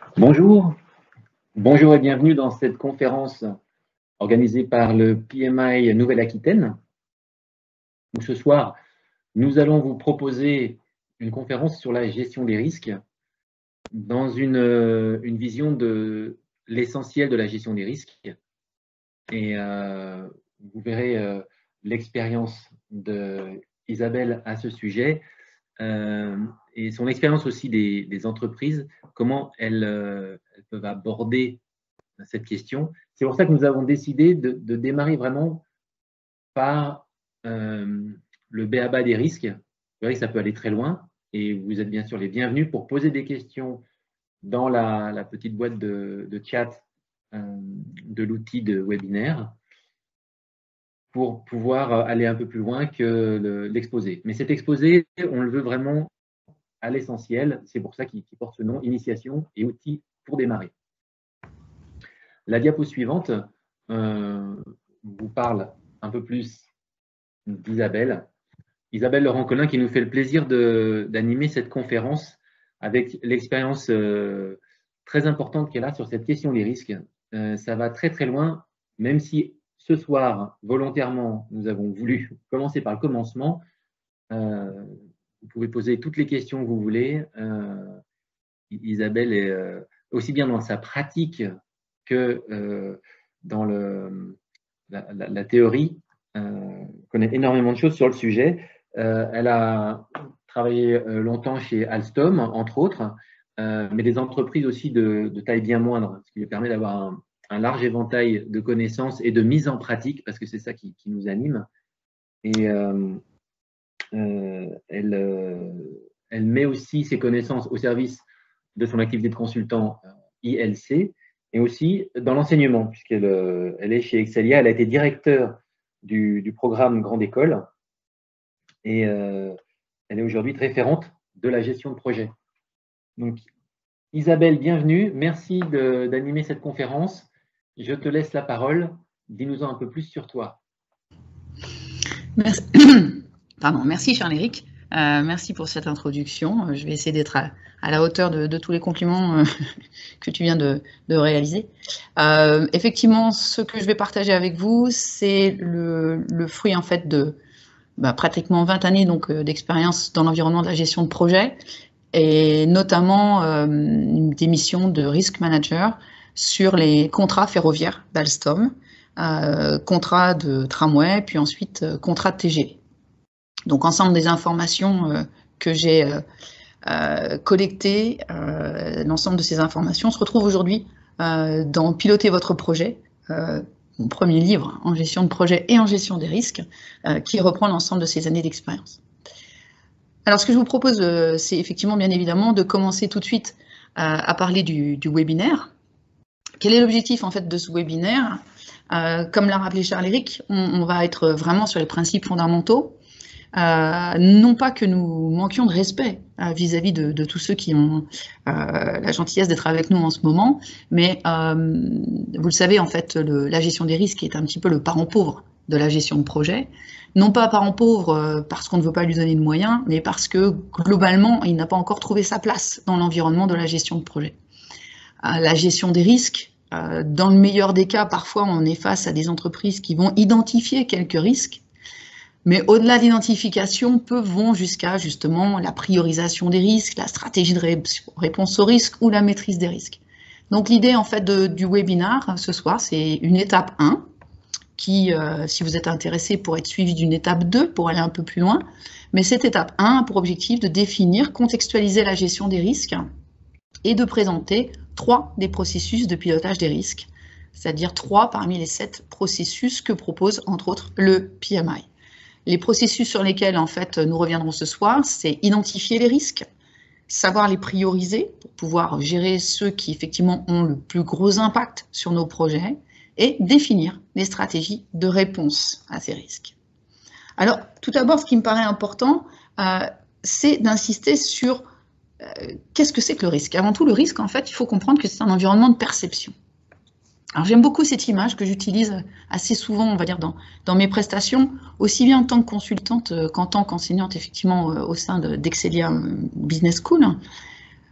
Bonjour, bonjour et bienvenue dans cette conférence organisée par le PMI Nouvelle-Aquitaine. Ce soir, nous allons vous proposer une conférence sur la gestion des risques dans une vision de l'essentiel de la gestion des risques. Et vous verrez l'expérience d'Isabelle à ce sujet et son expérience aussi des entreprises, comment elles peuvent aborder cette question. C'est pour ça que nous avons décidé de démarrer vraiment par le b.a.-ba des risques. Vous verrez que ça peut aller très loin et vous êtes bien sûr les bienvenus pour poser des questions dans la petite boîte de chat de l'outil de webinaire pour pouvoir aller un peu plus loin que l'exposé. Mais cet exposé, on le veut vraiment à l'essentiel. C'est pour ça qu'il porte ce nom, Initiation et outils pour démarrer. La diapo suivante vous parle un peu plus d'Isabelle. Isabelle Laurent-Collin qui nous fait le plaisir d'animer cette conférence avec l'expérience très importante qu'elle a sur cette question des risques. Ça va très très loin, même si ce soir, volontairement, nous avons voulu commencer par le commencement. Vous pouvez poser toutes les questions que vous voulez. Isabelle est aussi bien dans sa pratique que dans la théorie, connaît énormément de choses sur le sujet. Elle a travaillé longtemps chez Alstom, entre autres, mais des entreprises aussi de taille bien moindre, ce qui lui permet d'avoir un large éventail de connaissances et de mise en pratique, parce que c'est ça qui nous anime. Et elle met aussi ses connaissances au service de son activité de consultant ILC et aussi dans l'enseignement, puisqu'elle est chez Excelia. Elle a été directeur du programme Grande École et elle est aujourd'hui référente de la gestion de projet. Donc, Isabelle, bienvenue. Merci d'animer cette conférence. Je te laisse la parole. Dis-nous-en un peu plus sur toi. Merci, merci Charles-Éric. Merci pour cette introduction. Je vais essayer d'être à la hauteur de tous les compliments que tu viens de réaliser. Effectivement, ce que je vais partager avec vous, c'est le fruit en fait de pratiquement 20 années d'expérience dans l'environnement de la gestion de projet et notamment des missions de risk manager sur les contrats ferroviaires d'Alstom, contrats de tramway, puis ensuite contrats de TGV. Donc, ensemble des informations que j'ai collectées, l'ensemble de ces informations se retrouve aujourd'hui dans Piloter votre projet, mon premier livre en gestion de projet et en gestion des risques, qui reprend l'ensemble de ces années d'expérience. Alors, ce que je vous propose, c'est effectivement, bien évidemment, de commencer tout de suite à parler du webinaire. Quel est l'objectif, en fait, de ce webinaire? Comme l'a rappelé Charles-Éric, on va être vraiment sur les principes fondamentaux. Non pas que nous manquions de respect vis-à-vis de tous ceux qui ont la gentillesse d'être avec nous en ce moment, mais vous le savez, en fait, la gestion des risques est un petit peu le parent pauvre de la gestion de projet. Non pas parent pauvre parce qu'on ne veut pas lui donner de moyens, mais parce que globalement, il n'a pas encore trouvé sa place dans l'environnement de la gestion de projet. La gestion des risques, dans le meilleur des cas, parfois on est face à des entreprises qui vont identifier quelques risques, mais au-delà de l'identification, vont jusqu'à justement la priorisation des risques, la stratégie de réponse aux risques ou la maîtrise des risques. Donc l'idée en fait du webinaire ce soir, c'est une étape 1 qui, si vous êtes intéressé, pourrait être suivie d'une étape 2 pour aller un peu plus loin. Mais cette étape 1 a pour objectif de définir, contextualiser la gestion des risques et de présenter 3 des processus de pilotage des risques, c'est-à-dire 3 parmi les 7 processus que propose entre autres le PMI. Les processus sur lesquels en fait nous reviendrons ce soir, c'est identifier les risques, savoir les prioriser pour pouvoir gérer ceux qui effectivement ont le plus gros impact sur nos projets et définir les stratégies de réponse à ces risques. Alors tout d'abord, ce qui me paraît important, c'est d'insister sur qu'est-ce que c'est que le risque. Avant tout, le risque, en fait, il faut comprendre que c'est un environnement de perception. Alors j'aime beaucoup cette image que j'utilise assez souvent, on va dire, dans mes prestations, aussi bien en tant que consultante qu'en tant qu'enseignante, effectivement, au sein d'Excelia Business School.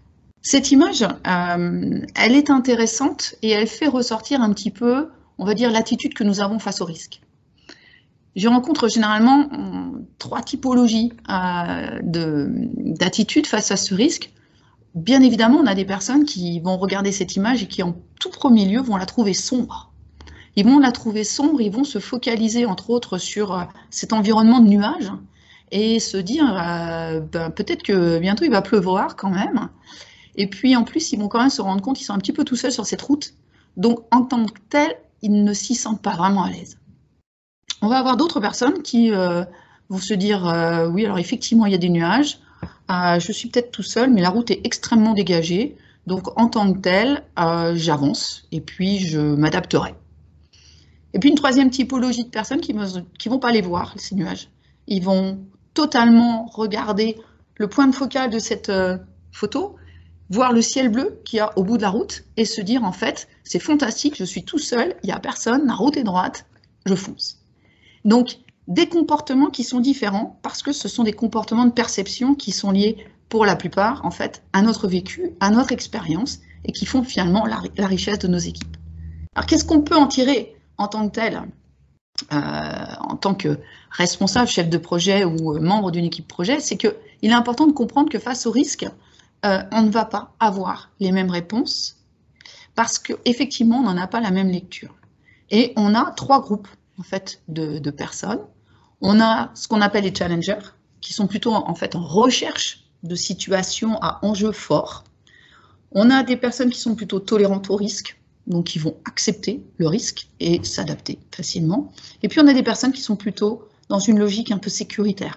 Cette image, elle est intéressante et elle fait ressortir un petit peu, on va dire, l'attitude que nous avons face au risque. Je rencontre généralement 3 typologies d'attitude face à ce risque. Bien évidemment, on a des personnes qui vont regarder cette image et qui, en tout premier lieu, vont la trouver sombre. Ils vont la trouver sombre, ils vont se focaliser, entre autres, sur cet environnement de nuages et se dire peut-être que bientôt il va pleuvoir quand même. Et puis, en plus, ils vont quand même se rendre compte qu'ils sont un petit peu tout seuls sur cette route. Donc, en tant que tel, ils ne s'y sentent pas vraiment à l'aise. On va avoir d'autres personnes qui vont se dire oui, alors effectivement, il y a des nuages, je suis peut-être tout seul, mais la route est extrêmement dégagée, donc en tant que tel, j'avance et puis je m'adapterai. Et puis une troisième typologie de personnes qui ne vont pas les voir, ces nuages. Ils vont totalement regarder le point de focal de cette photo, voir le ciel bleu qu'il y a au bout de la route et se dire en fait, c'est fantastique, je suis tout seul, il n'y a personne, la route est droite, je fonce. Donc, des comportements qui sont différents parce que ce sont des comportements de perception qui sont liés pour la plupart, en fait, à notre vécu, à notre expérience et qui font finalement la richesse de nos équipes. Alors, qu'est-ce qu'on peut en tirer en tant que tel, en tant que responsable, chef de projet ou membre d'une équipe projet? C'est qu'il est important de comprendre que face au risque, on ne va pas avoir les mêmes réponses parce qu'effectivement, on n'en a pas la même lecture. Et on a 3 groupes en fait, de personnes. On a ce qu'on appelle les challengers, qui sont plutôt en fait en recherche de situations à enjeux forts. On a des personnes qui sont plutôt tolérantes au risque, donc qui vont accepter le risque et s'adapter facilement. Et puis on a des personnes qui sont plutôt dans une logique un peu sécuritaire,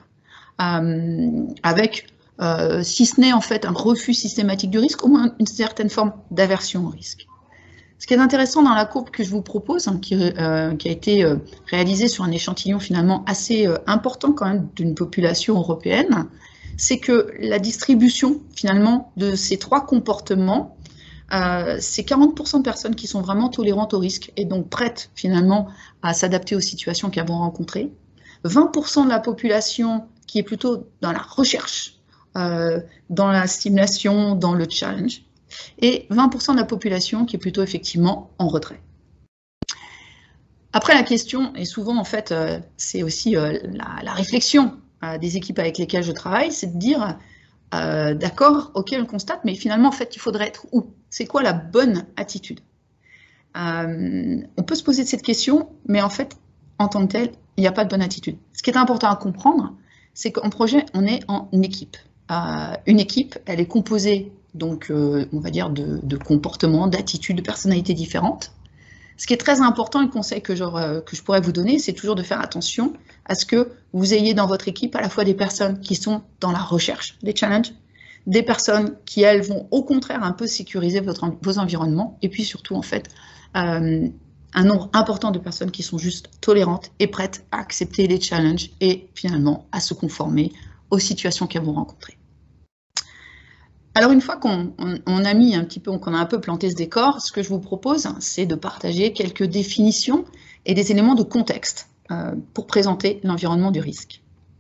avec, si ce n'est en fait un refus systématique du risque, au moins une certaine forme d'aversion au risque. Ce qui est intéressant dans la courbe que je vous propose, qui a été réalisée sur un échantillon finalement assez important quand même d'une population européenne, c'est que la distribution finalement de ces 3 comportements, c'est 40% de personnes qui sont vraiment tolérantes au risque et donc prêtes finalement à s'adapter aux situations qu'elles vont rencontrer, 20% de la population qui est plutôt dans la recherche, dans la stimulation, dans le challenge, et 20% de la population qui est plutôt effectivement en retrait. Après, la question, et souvent en fait, c'est aussi la réflexion des équipes avec lesquelles je travaille, c'est de dire, d'accord, ok, on le constate, mais finalement, en fait, il faudrait être où? C'est quoi la bonne attitude? On peut se poser cette question, mais en fait, en tant que tel, il n'y a pas de bonne attitude. Ce qui est important à comprendre, c'est qu'en projet, on est en équipe. Une équipe, elle est composée donc on va dire de comportements, d'attitudes, de personnalités différentes. Ce qui est très important, et le conseil que je pourrais vous donner, c'est toujours de faire attention à ce que vous ayez dans votre équipe à la fois des personnes qui sont dans la recherche, des challenges, des personnes qui, elles, vont au contraire un peu sécuriser vos environnements, et puis surtout, en fait, un nombre important de personnes qui sont juste tolérantes et prêtes à accepter les challenges et finalement à se conformer aux situations qu'elles vont rencontrer. Alors une fois qu'on a mis un petit peu, qu'on a un peu planté ce décor, ce que je vous propose, c'est de partager quelques définitions et des éléments de contexte pour présenter l'environnement du risque.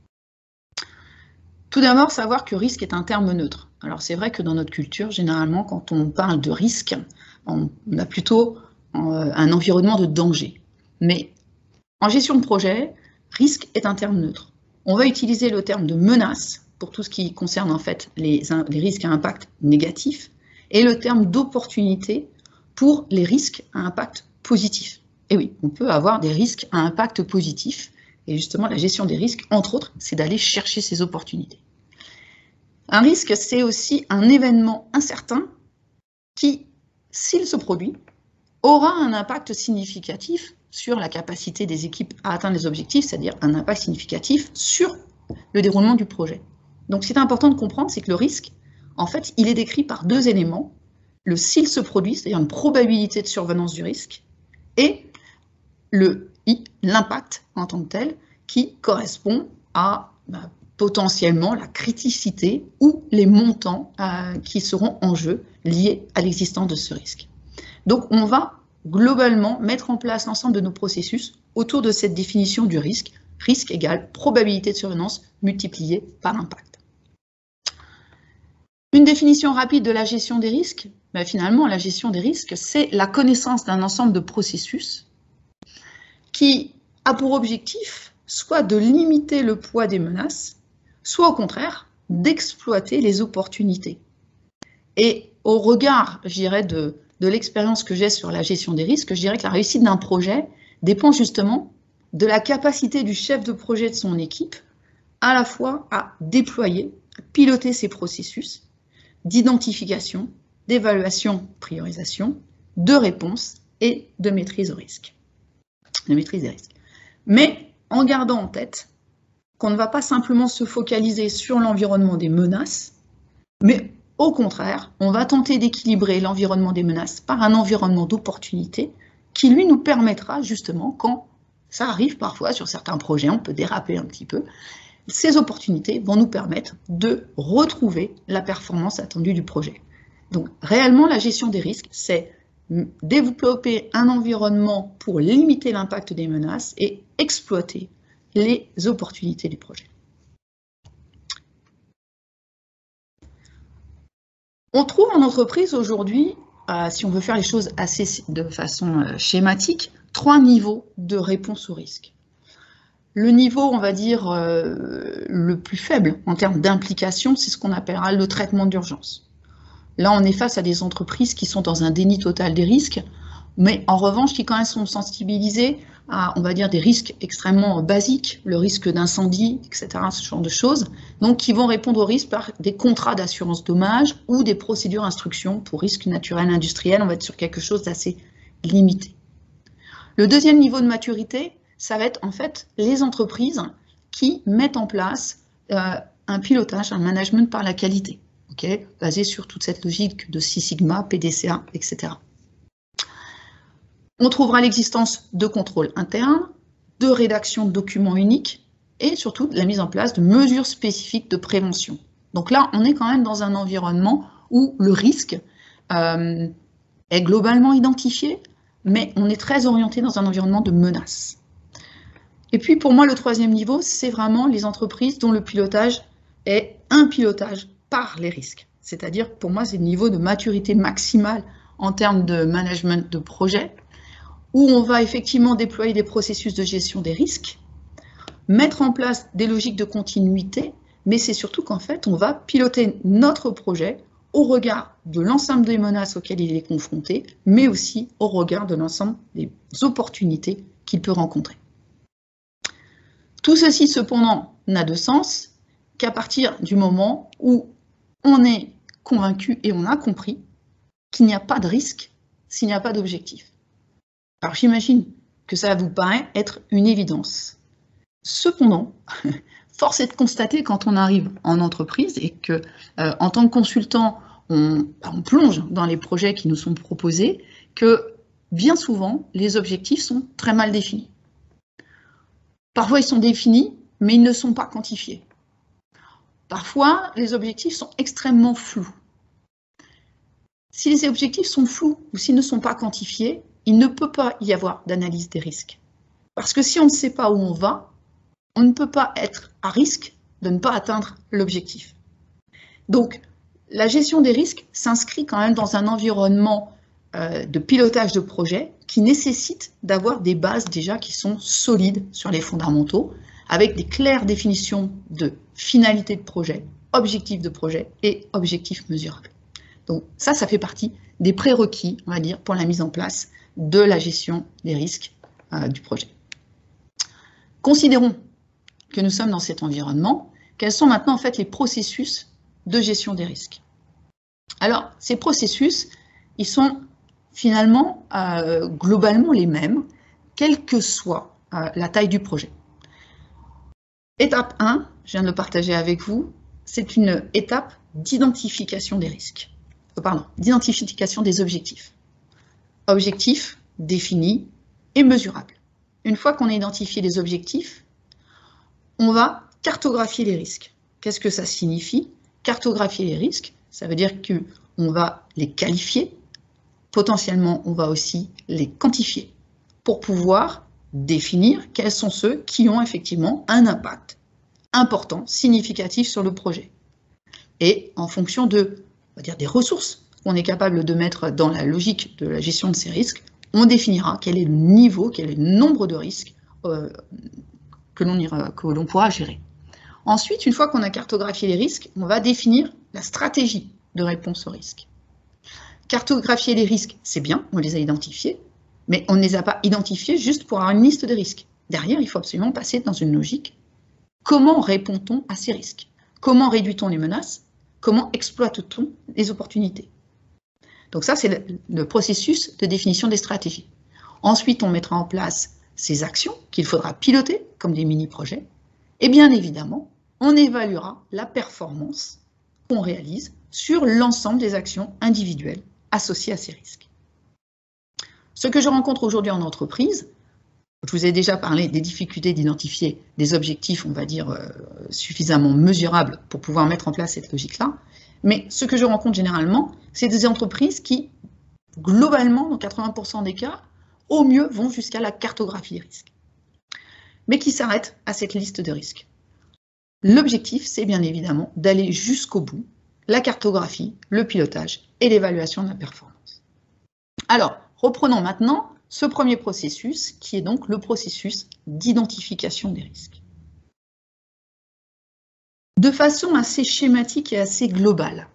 Tout d'abord, savoir que risque est un terme neutre. Alors c'est vrai que dans notre culture, généralement, quand on parle de risque, on a plutôt un environnement de danger. Mais en gestion de projet, risque est un terme neutre. On va utiliser le terme de menace pour tout ce qui concerne en fait les risques à impact négatif, et le terme d'opportunité pour les risques à impact positif. Et oui, on peut avoir des risques à impact positif, et justement la gestion des risques, entre autres, c'est d'aller chercher ces opportunités. Un risque, c'est aussi un événement incertain qui, s'il se produit, aura un impact significatif sur la capacité des équipes à atteindre les objectifs, c'est-à-dire un impact significatif sur le déroulement du projet. Donc, ce qui est important de comprendre, c'est que le risque, en fait, il est décrit par 2 éléments. Le s'il se produit, c'est-à-dire une probabilité de survenance du risque, et le I, l'impact en tant que tel, qui correspond à potentiellement la criticité ou les montants qui seront en jeu liés à l'existence de ce risque. Donc, on va globalement mettre en place l'ensemble de nos processus autour de cette définition du risque. Risque égale probabilité de survenance multipliée par impact. Une définition rapide de la gestion des risques. Ben, finalement, la gestion des risques, c'est la connaissance d'un ensemble de processus qui a pour objectif soit de limiter le poids des menaces, soit au contraire d'exploiter les opportunités. Et au regard, je dirais, de l'expérience que j'ai sur la gestion des risques, je dirais que la réussite d'un projet dépend justement de la capacité du chef de projet de son équipe à la fois à déployer, à piloter ces processus d'identification, d'évaluation, priorisation, de réponse et de maîtrise au risque. De maîtrise des risques. Mais en gardant en tête qu'on ne va pas simplement se focaliser sur l'environnement des menaces, mais au contraire, on va tenter d'équilibrer l'environnement des menaces par un environnement d'opportunité qui, lui, nous permettra justement, quand ça arrive parfois sur certains projets, on peut déraper un petit peu, ces opportunités vont nous permettre de retrouver la performance attendue du projet. Donc, réellement, la gestion des risques, c'est développer un environnement pour limiter l'impact des menaces et exploiter les opportunités du projet. On trouve en entreprise aujourd'hui, si on veut faire les choses assez de façon schématique, 3 niveaux de réponse au risque. Le niveau, on va dire, le plus faible en termes d'implication, c'est ce qu'on appellera le traitement d'urgence. Là, on est face à des entreprises qui sont dans un déni total des risques, mais en revanche, qui quand même sont sensibilisées à, on va dire, des risques extrêmement basiques, le risque d'incendie, etc., ce genre de choses, donc qui vont répondre aux risques par des contrats d'assurance dommage ou des procédures d'instruction pour risques naturels industriels. On va être sur quelque chose d'assez limité. Le deuxième niveau de maturité, ça va être en fait les entreprises qui mettent en place un pilotage, un management par la qualité, basé sur toute cette logique de Six Sigma, PDCA, etc. On trouvera l'existence de contrôles internes, de rédaction de documents uniques et surtout de la mise en place de mesures spécifiques de prévention. Donc là, on est quand même dans un environnement où le risque est globalement identifié, mais on est très orienté dans un environnement de menace. Et puis pour moi, le troisième niveau, c'est vraiment les entreprises dont le pilotage est un pilotage par les risques. C'est-à-dire, pour moi, c'est le niveau de maturité maximale en termes de management de projet, où on va effectivement déployer des processus de gestion des risques, mettre en place des logiques de continuité, mais c'est surtout qu'en fait, on va piloter notre projet au regard de l'ensemble des menaces auxquelles il est confronté, mais aussi au regard de l'ensemble des opportunités qu'il peut rencontrer. Tout ceci, cependant, n'a de sens qu'à partir du moment où on est convaincu et on a compris qu'il n'y a pas de risque s'il n'y a pas d'objectif. Alors j'imagine que ça vous paraît être une évidence. Cependant, force est de constater quand on arrive en entreprise et que, en tant que consultant, on plonge dans les projets qui nous sont proposés, que bien souvent, les objectifs sont très mal définis. Parfois, ils sont définis, mais ils ne sont pas quantifiés. Parfois, les objectifs sont extrêmement flous. Si les objectifs sont flous ou s'ils ne sont pas quantifiés, il ne peut pas y avoir d'analyse des risques. Parce que si on ne sait pas où on va, on ne peut pas être à risque de ne pas atteindre l'objectif. Donc, la gestion des risques s'inscrit quand même dans un environnement de pilotage de projet qui nécessite d'avoir des bases déjà qui sont solides sur les fondamentaux, avec des claires définitions de finalité de projet, objectifs de projet et objectifs mesurables. Donc ça fait partie des prérequis, on va dire, pour la mise en place de la gestion des risques du projet. Considérons que nous sommes dans cet environnement. Quels sont maintenant en fait les processus de gestion des risques? Alors, ces processus, ils sont finalement globalement les mêmes, quelle que soit la taille du projet. Étape 1, je viens de le partager avec vous, c'est une étape d'identification des risques. D'identification des objectifs. Objectifs définis et mesurables. Une fois qu'on a identifié les objectifs, on va cartographier les risques. Qu'est-ce que ça signifie? Cartographier les risques, ça veut dire qu'on va les qualifier, potentiellement on va aussi les quantifier pour pouvoir définir quels sont ceux qui ont effectivement un impact important, significatif sur le projet. Et en fonction de, on va dire, des ressources qu'on est capable de mettre dans la logique de la gestion de ces risques, on définira quel est le niveau, quel est le nombre de risques que l'on pourra gérer. Ensuite, une fois qu'on a cartographié les risques, on va définir la stratégie de réponse aux risques. Cartographier les risques, c'est bien, on les a identifiés, mais on ne les a pas identifiés juste pour avoir une liste de risques. Derrière, il faut absolument passer dans une logique. Comment répond-on à ces risques? Comment réduit-on les menaces? Comment exploite-t-on les opportunités? Donc ça, c'est le processus de définition des stratégies. Ensuite, on mettra en place ces actions qu'il faudra piloter comme des mini-projets. Et bien évidemment, on évaluera la performance qu'on réalise sur l'ensemble des actions individuelles associées à ces risques. Ce que je rencontre aujourd'hui en entreprise, je vous ai déjà parlé des difficultés d'identifier des objectifs, on va dire, suffisamment mesurables pour pouvoir mettre en place cette logique-là. Mais ce que je rencontre généralement, c'est des entreprises qui, globalement, dans 80% des cas, au mieux, vont jusqu'à la cartographie des risques, mais qui s'arrêtent à cette liste de risques. L'objectif, c'est bien évidemment d'aller jusqu'au bout, la cartographie, le pilotage et l'évaluation de la performance. Alors, reprenons maintenant ce premier processus, qui est donc le processus d'identification des risques. De façon assez schématique et assez globale,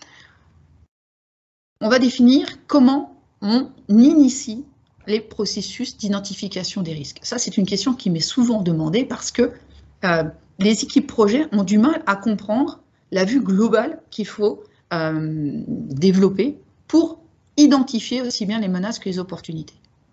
on va définir comment on initie les processus d'identification des risques. Ça, c'est une question qui m'est souvent demandée parce que les équipes projets ont du mal à comprendre la vue globale qu'il faut développer pour identifier aussi bien les menaces que les opportunités.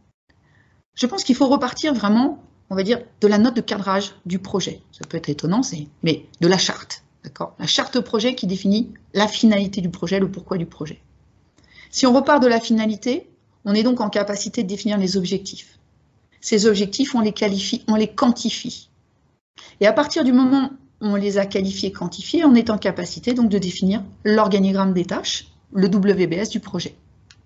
Je pense qu'il faut repartir vraiment, on va dire, de la note de cadrage du projet. Ça peut être étonnant, mais de la charte, d'accord ? La charte projet qui définit la finalité du projet, le pourquoi du projet. Si on repart de la finalité, on est donc en capacité de définir les objectifs. Ces objectifs, on les qualifie, on les quantifie. Et à partir du moment où on les a qualifiés, quantifiés, on est en capacité donc de définir l'organigramme des tâches, le WBS du projet.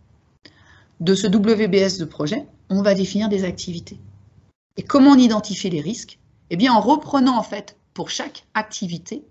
De ce WBS de projet, on va définir des activités. Et comment on identifie les risques? Eh bien, en reprenant en fait pour chaque activité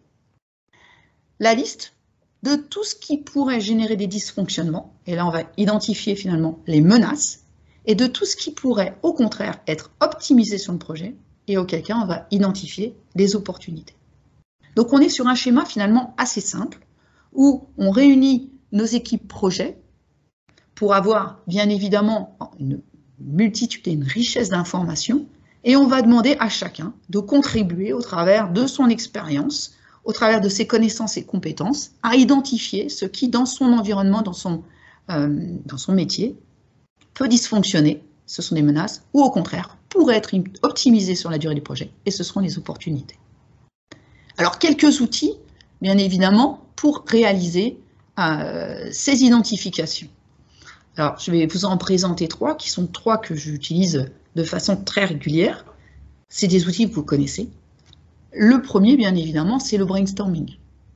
la liste de tout ce qui pourrait générer des dysfonctionnements. Et là, on va identifier finalement les menaces et de tout ce qui pourrait au contraire être optimisé sur le projet et auquel cas on va identifier les opportunités. Donc on est sur un schéma finalement assez simple où on réunit nos équipes projets pour avoir bien évidemment une multitude et une richesse d'informations et on va demander à chacun de contribuer au travers de son expérience, au travers de ses connaissances et compétences, à identifier ce qui dans son environnement, dans son métier, peut dysfonctionner, ce sont des menaces, ou au contraire, pourrait être optimisé sur la durée du projet, et ce seront les opportunités. Alors, quelques outils, bien évidemment, pour réaliser ces identifications. Alors, je vais vous en présenter trois, qui sont trois que j'utilise de façon très régulière. C'est des outils que vous connaissez. Le premier, bien évidemment, c'est le brainstorming.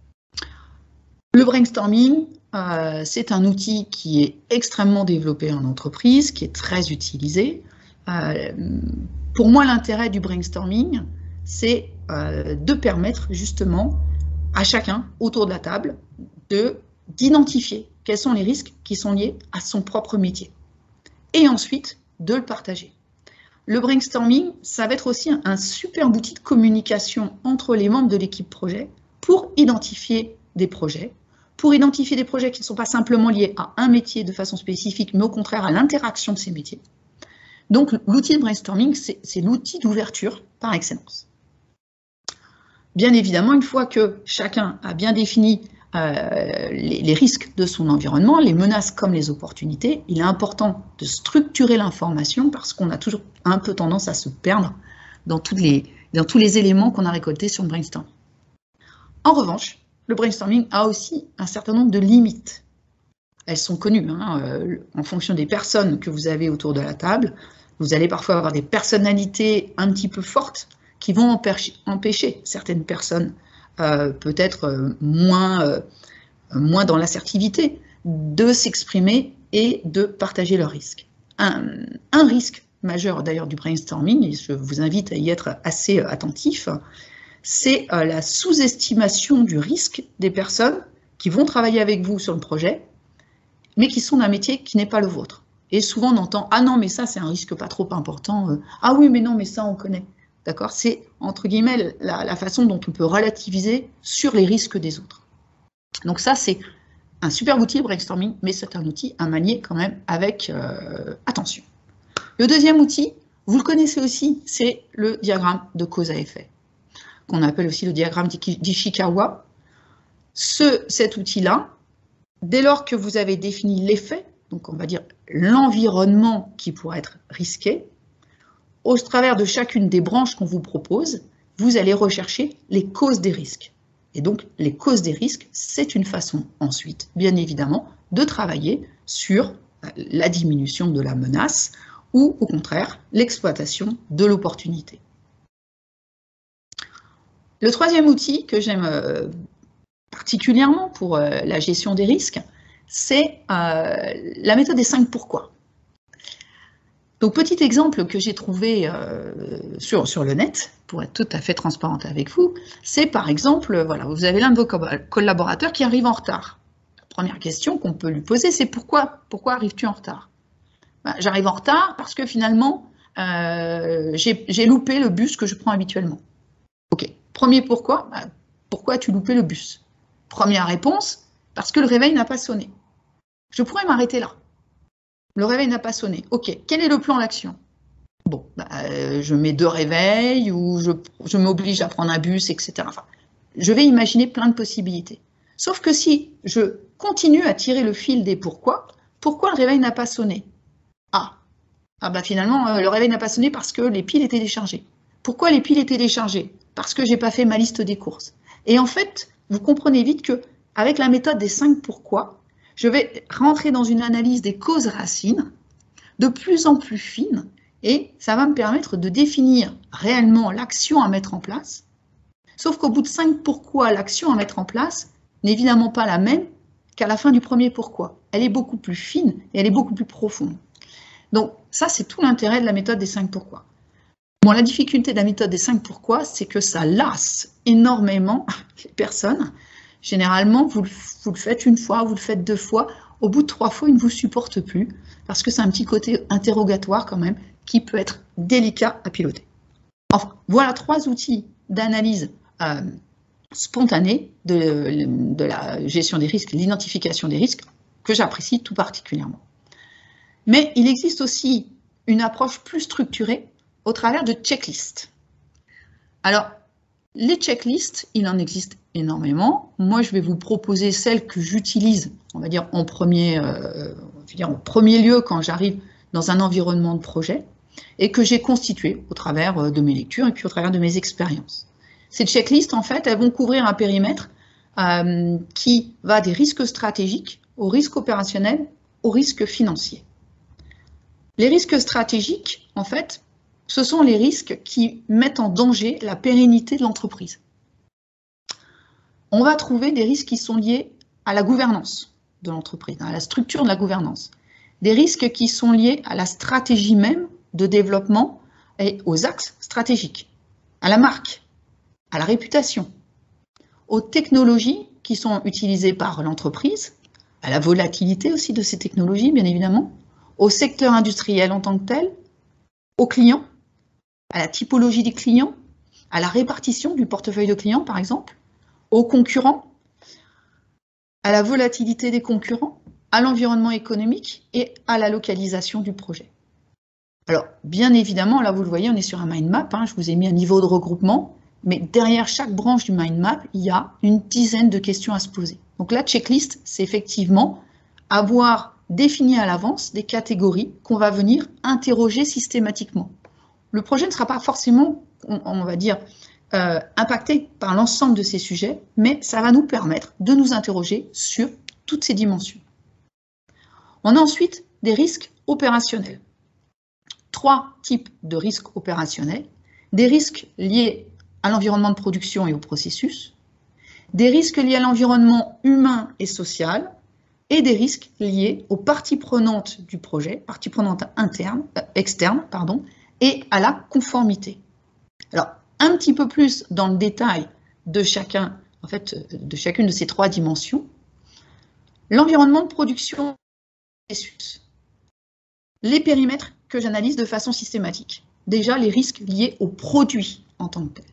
Le brainstorming, c'est un outil qui est extrêmement développé en entreprise, qui est très utilisé. Pour moi, l'intérêt du brainstorming, c'est de permettre justement à chacun autour de la table d'identifier quels sont les risques qui sont liés à son propre métier et ensuite de le partager. Le brainstorming, ça va être aussi un superbe outil de communication entre les membres de l'équipe projet pour identifier des projets, qui ne sont pas simplement liés à un métier de façon spécifique, mais au contraire à l'interaction de ces métiers. Donc l'outil de brainstorming, c'est l'outil d'ouverture par excellence. Bien évidemment, une fois que chacun a bien défini les risques de son environnement, les menaces comme les opportunités, il est important de structurer l'information parce qu'on a toujours un peu tendance à se perdre dans tous les éléments qu'on a récoltés sur le brainstorming. En revanche, le brainstorming a aussi un certain nombre de limites. Elles sont connues en fonction des personnes que vous avez autour de la table. Vous allez parfois avoir des personnalités un petit peu fortes qui vont empêcher certaines personnes peut-être moins dans l'assertivité, de s'exprimer et de partager leurs risques. Un risque majeur d'ailleurs du brainstorming, et je vous invite à y être assez attentif, c'est la sous-estimation du risque des personnes qui vont travailler avec vous sur le projet, mais qui sont d'un métier qui n'est pas le vôtre. Et souvent on entend « Ah non, mais ça c'est un risque pas trop important. Ah oui, mais non, mais ça on connaît. » D'accord? C'est entre guillemets la façon dont on peut relativiser sur les risques des autres. Donc ça c'est un super outil le brainstorming, mais c'est un outil à manier quand même avec attention. Le deuxième outil, vous le connaissez aussi, c'est le diagramme de cause à effet, qu'on appelle aussi le diagramme d'Ishikawa. Cet outil-là, dès lors que vous avez défini l'effet, donc on va dire l'environnement qui pourrait être risqué, au travers de chacune des branches qu'on vous propose, vous allez rechercher les causes des risques. Et donc, les causes des risques, c'est une façon ensuite, bien évidemment, de travailler sur la diminution de la menace ou, au contraire, l'exploitation de l'opportunité. Le troisième outil que j'aime particulièrement pour la gestion des risques, c'est la méthode des 5 pourquoi. Donc, petit exemple que j'ai trouvé sur le net, pour être tout à fait transparente avec vous, c'est par exemple, voilà, vous avez l'un de vos collaborateurs qui arrive en retard. La première question qu'on peut lui poser, c'est pourquoi arrives-tu en retard? Ben, j'arrive en retard parce que finalement, j'ai loupé le bus que je prends habituellement. Ok, premier pourquoi, ben, pourquoi as-tu loupé le bus? Première réponse, parce que le réveil n'a pas sonné. Je pourrais m'arrêter là. Le réveil n'a pas sonné. Ok, quel est le plan d'action? Bon, bah, je mets 2 réveils ou je m'oblige à prendre un bus, etc. Enfin, je vais imaginer plein de possibilités. Sauf que si je continue à tirer le fil des pourquoi le réveil n'a pas sonné? Ah bah finalement, le réveil n'a pas sonné parce que les piles étaient déchargées. Pourquoi les piles étaient déchargées? Parce que je n'ai pas fait ma liste des courses. Et en fait, vous comprenez vite qu'avec la méthode des 5 pourquoi, je vais rentrer dans une analyse des causes racines de plus en plus fine et ça va me permettre de définir réellement l'action à mettre en place. Sauf qu'au bout de 5 pourquoi, l'action à mettre en place n'est évidemment pas la même qu'à la fin du premier pourquoi. Elle est beaucoup plus fine et elle est beaucoup plus profonde. Donc ça, c'est tout l'intérêt de la méthode des 5 pourquoi. Bon, la difficulté de la méthode des 5 pourquoi, c'est que ça lasse énormément les personnes. Généralement, vous le faites une fois, vous le faites 2 fois. Au bout de 3 fois, ils ne vous supportent plus parce que c'est un petit côté interrogatoire quand même qui peut être délicat à piloter. Enfin, voilà 3 outils d'analyse spontanée de la gestion des risques, l'identification des risques, que j'apprécie tout particulièrement. Mais il existe aussi une approche plus structurée au travers de checklists. Alors, les checklists, il en existe énormément. Moi, je vais vous proposer celles que j'utilise, on va dire, en premier lieu quand j'arrive dans un environnement de projet et que j'ai constitué au travers de mes lectures et puis au travers de mes expériences. Ces checklists, en fait, elles vont couvrir un périmètre qui va des risques stratégiques aux risques opérationnels, aux risques financiers. Les risques stratégiques, en fait, ce sont les risques qui mettent en danger la pérennité de l'entreprise. On va trouver des risques qui sont liés à la gouvernance de l'entreprise, à la structure de la gouvernance. Des risques qui sont liés à la stratégie même de développement et aux axes stratégiques, à la marque, à la réputation, aux technologies qui sont utilisées par l'entreprise, à la volatilité aussi de ces technologies, bien évidemment, au secteur industriel en tant que tel, aux clients, à la typologie des clients, à la répartition du portefeuille de clients, par exemple, aux concurrents, à la volatilité des concurrents, à l'environnement économique et à la localisation du projet. Alors, bien évidemment, là, vous le voyez, on est sur un mind map, je vous ai mis un niveau de regroupement, mais derrière chaque branche du mind map, il y a une dizaine de questions à se poser. Donc la checklist, c'est effectivement avoir défini à l'avance des catégories qu'on va venir interroger systématiquement. Le projet ne sera pas forcément, on va dire, impacté par l'ensemble de ces sujets, mais ça va nous permettre de nous interroger sur toutes ces dimensions. On a ensuite des risques opérationnels. 3 types de risques opérationnels. Des risques liés à l'environnement de production et au processus, des risques liés à l'environnement humain et social, et des risques liés aux parties prenantes du projet, parties prenantes externes, et à la conformité. Alors, un petit peu plus dans le détail de chacun, en fait, de chacune de ces 3 dimensions. L'environnement de production, les périmètres que j'analyse de façon systématique. Déjà, les risques liés aux produits en tant que tels.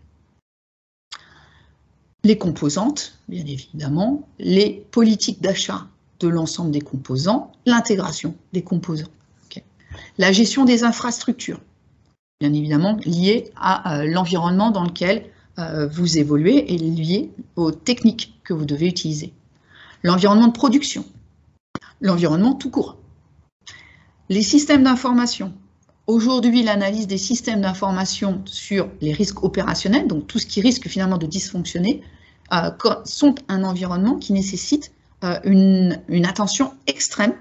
Les composantes, bien évidemment, les politiques d'achat de l'ensemble des composants, l'intégration des composants. Okay. La gestion des infrastructures, bien évidemment, liée à l'environnement dans lequel vous évoluez et lié aux techniques que vous devez utiliser. L'environnement de production, l'environnement tout court. Les systèmes d'information. Aujourd'hui, l'analyse des systèmes d'information sur les risques opérationnels, donc tout ce qui risque finalement de dysfonctionner, sont un environnement qui nécessite une attention extrême.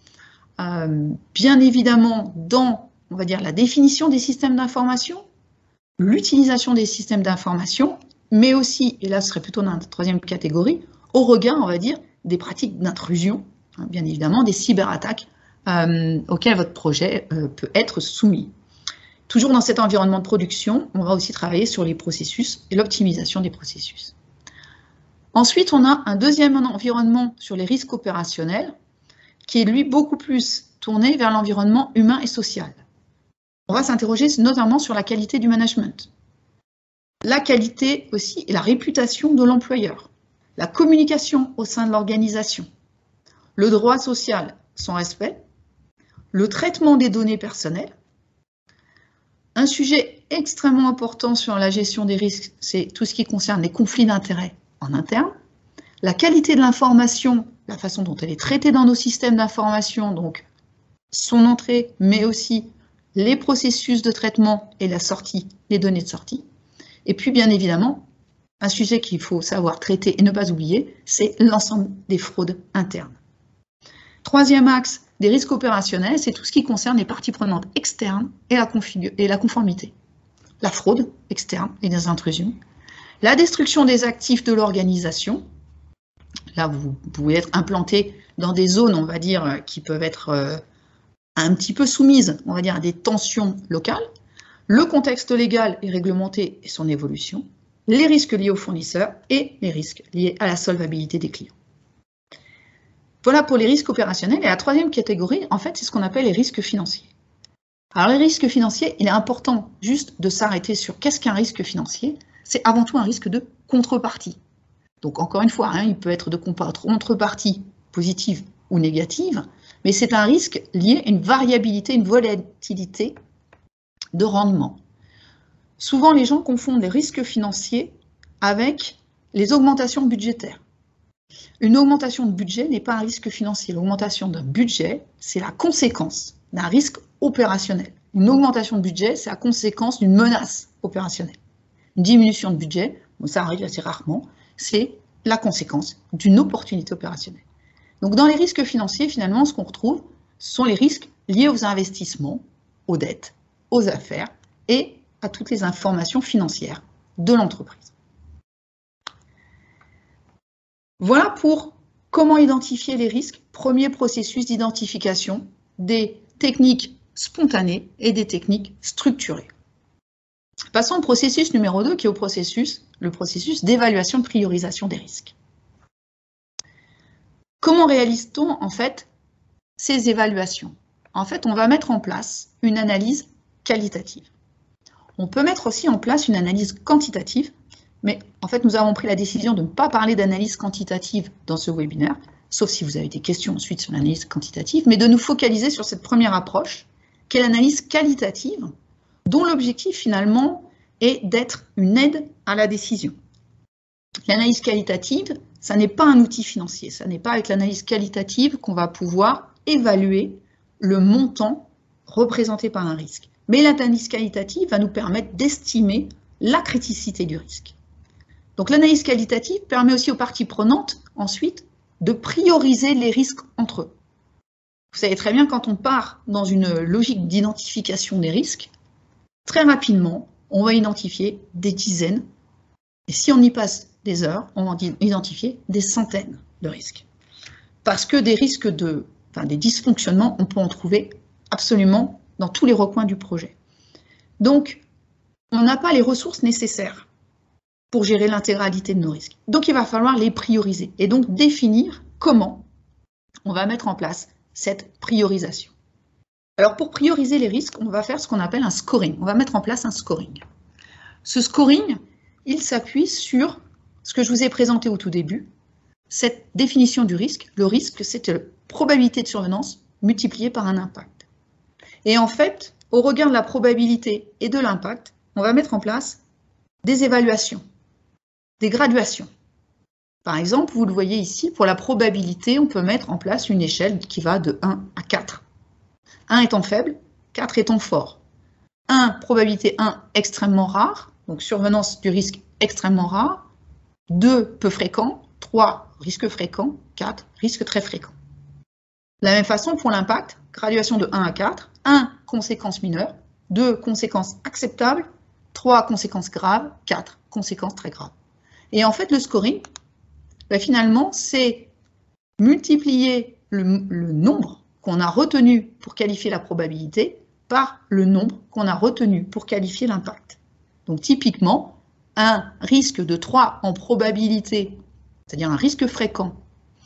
Bien évidemment, dans, on va dire, la définition des systèmes d'information, l'utilisation des systèmes d'information, mais aussi, et là ce serait plutôt dans la 3e catégorie, au regard, on va dire, des pratiques d'intrusion, hein, bien évidemment, des cyberattaques auxquelles votre projet peut être soumis. Toujours dans cet environnement de production, on va aussi travailler sur les processus et l'optimisation des processus. Ensuite, on a un deuxième environnement sur les risques opérationnels, qui est lui beaucoup plus tourné vers l'environnement humain et social. On va s'interroger notamment sur la qualité du management, la qualité aussi et la réputation de l'employeur, la communication au sein de l'organisation, le droit social, son respect, le traitement des données personnelles. Un sujet extrêmement important sur la gestion des risques, c'est tout ce qui concerne les conflits d'intérêts en interne, la qualité de l'information, la façon dont elle est traitée dans nos systèmes d'information, donc son entrée, mais aussi les processus de traitement et la sortie, les données de sortie. Et puis, bien évidemment, un sujet qu'il faut savoir traiter et ne pas oublier, c'est l'ensemble des fraudes internes. 3e axe des risques opérationnels, c'est tout ce qui concerne les parties prenantes externes et la conformité. La fraude externe et les intrusions. La destruction des actifs de l'organisation. Là, vous pouvez être implanté dans des zones, on va dire, qui peuvent être un petit peu soumises, on va dire, à des tensions locales. Le contexte légal et réglementé et son évolution. Les risques liés aux fournisseurs et les risques liés à la solvabilité des clients. Voilà pour les risques opérationnels. Et la 3e catégorie, en fait, c'est ce qu'on appelle les risques financiers. Alors, les risques financiers, il est important juste de s'arrêter sur qu'est-ce qu'un risque financier. C'est avant tout un risque de contrepartie. Donc, encore une fois, hein, il peut être de contrepartie positive ou négative, mais c'est un risque lié à une variabilité, une volatilité de rendement. Souvent, les gens confondent les risques financiers avec les augmentations budgétaires. Une augmentation de budget n'est pas un risque financier. L'augmentation d'un budget, c'est la conséquence d'un risque opérationnel. Une augmentation de budget, c'est la conséquence d'une menace opérationnelle. Une diminution de budget, bon, ça arrive assez rarement, c'est la conséquence d'une opportunité opérationnelle. Donc dans les risques financiers, finalement, ce qu'on retrouve, ce sont les risques liés aux investissements, aux dettes, aux affaires et à toutes les informations financières de l'entreprise. Voilà pour comment identifier les risques, premier processus d'identification des techniques spontanées et des techniques structurées. Passons au processus numéro 2 qui est le processus d'évaluation de priorisation des risques. Comment réalise-t-on en fait ces évaluations? En fait, on va mettre en place une analyse qualitative. On peut mettre aussi en place une analyse quantitative, mais en fait, nous avons pris la décision de ne pas parler d'analyse quantitative dans ce webinaire, sauf si vous avez des questions ensuite sur l'analyse quantitative, mais de nous focaliser sur cette première approche, qui est l'analyse qualitative, dont l'objectif finalement est d'être une aide à la décision. L'analyse qualitative, ça n'est pas un outil financier, ça n'est pas avec l'analyse qualitative qu'on va pouvoir évaluer le montant représenté par un risque. Mais l'analyse qualitative va nous permettre d'estimer la criticité du risque. Donc l'analyse qualitative permet aussi aux parties prenantes, ensuite, de prioriser les risques entre eux. Vous savez très bien, quand on part dans une logique d'identification des risques, très rapidement, on va identifier des dizaines, et si on y passe des heures, on va identifier des centaines de risques. Parce que des risques des dysfonctionnements, on peut en trouver absolument dans tous les recoins du projet. Donc, on n'a pas les ressources nécessaires pour gérer l'intégralité de nos risques. Donc, il va falloir les prioriser et donc définir comment on va mettre en place cette priorisation. Alors, pour prioriser les risques, on va faire ce qu'on appelle un scoring. On va mettre en place un scoring. Ce scoring, il s'appuie sur ce que je vous ai présenté au tout début, cette définition du risque. Le risque, c'est la probabilité de survenance multipliée par un impact. Et en fait, au regard de la probabilité et de l'impact, on va mettre en place des évaluations, des graduations. Par exemple, vous le voyez ici, pour la probabilité, on peut mettre en place une échelle qui va de 1 à 4. 1 étant faible, 4 étant fort. 1, probabilité 1, extrêmement rare, donc survenance du risque extrêmement rare. 2, peu fréquent. 3, risque fréquent. 4, risque très fréquent. De la même façon, pour l'impact, graduation de 1 à 4. 1, conséquences mineures. 2, conséquences acceptables. 3, conséquences graves. 4, conséquences très graves. Et en fait, le scoring, finalement, c'est multiplier le nombre qu'on a retenu pour qualifier la probabilité par le nombre qu'on a retenu pour qualifier l'impact. Donc typiquement, un risque de 3 en probabilité, c'est-à-dire un risque fréquent,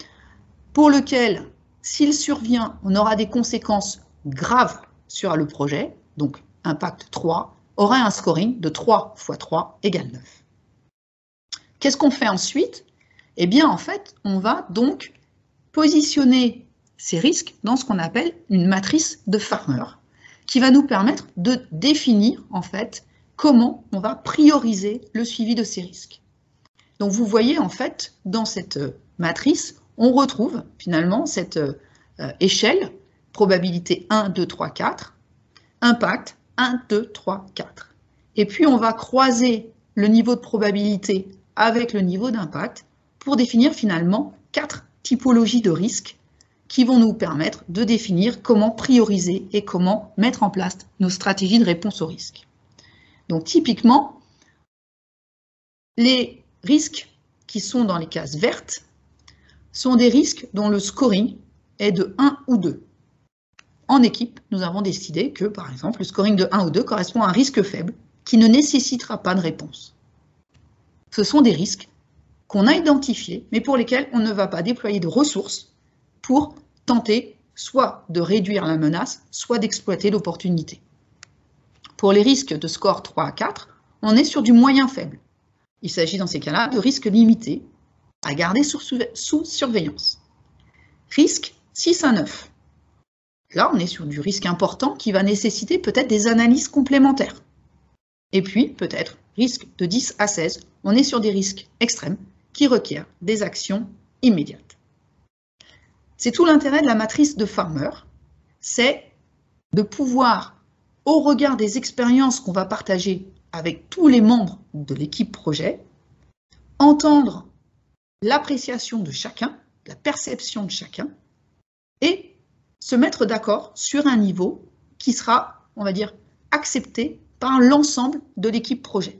pour lequel, s'il survient, on aura des conséquences graves sur le projet, donc impact 3, aura un scoring de 3 x 3 égale 9. Qu'est-ce qu'on fait ensuite? Eh bien, en fait, on va donc positionner ces risques dans ce qu'on appelle une matrice de Farmer, qui va nous permettre de définir, en fait, comment on va prioriser le suivi de ces risques. Donc, vous voyez, en fait, dans cette matrice, on retrouve finalement cette échelle, probabilité 1, 2, 3, 4, impact 1, 2, 3, 4. Et puis, on va croiser le niveau de probabilité avec le niveau d'impact pour définir finalement 4 typologies de risques qui vont nous permettre de définir comment prioriser et comment mettre en place nos stratégies de réponse aux risques. Donc typiquement, les risques qui sont dans les cases vertes sont des risques dont le scoring est de 1 ou 2. En équipe, nous avons décidé que, par exemple, le scoring de 1 ou 2 correspond à un risque faible qui ne nécessitera pas de réponse. Ce sont des risques qu'on a identifiés, mais pour lesquels on ne va pas déployer de ressources pour tenter soit de réduire la menace, soit d'exploiter l'opportunité. Pour les risques de score 3 à 4, on est sur du moyen faible. Il s'agit dans ces cas-là de risques limités à garder sous surveillance. Risque 6 à 9. Là, on est sur du risque important qui va nécessiter peut-être des analyses complémentaires. Et puis, peut-être, risque de 10 à 16, on est sur des risques extrêmes qui requièrent des actions immédiates. C'est tout l'intérêt de la matrice de Farmer, c'est de pouvoir, au regard des expériences qu'on va partager avec tous les membres de l'équipe projet, entendre l'appréciation de chacun, la perception de chacun, et se mettre d'accord sur un niveau qui sera, on va dire, accepté par l'ensemble de l'équipe projet.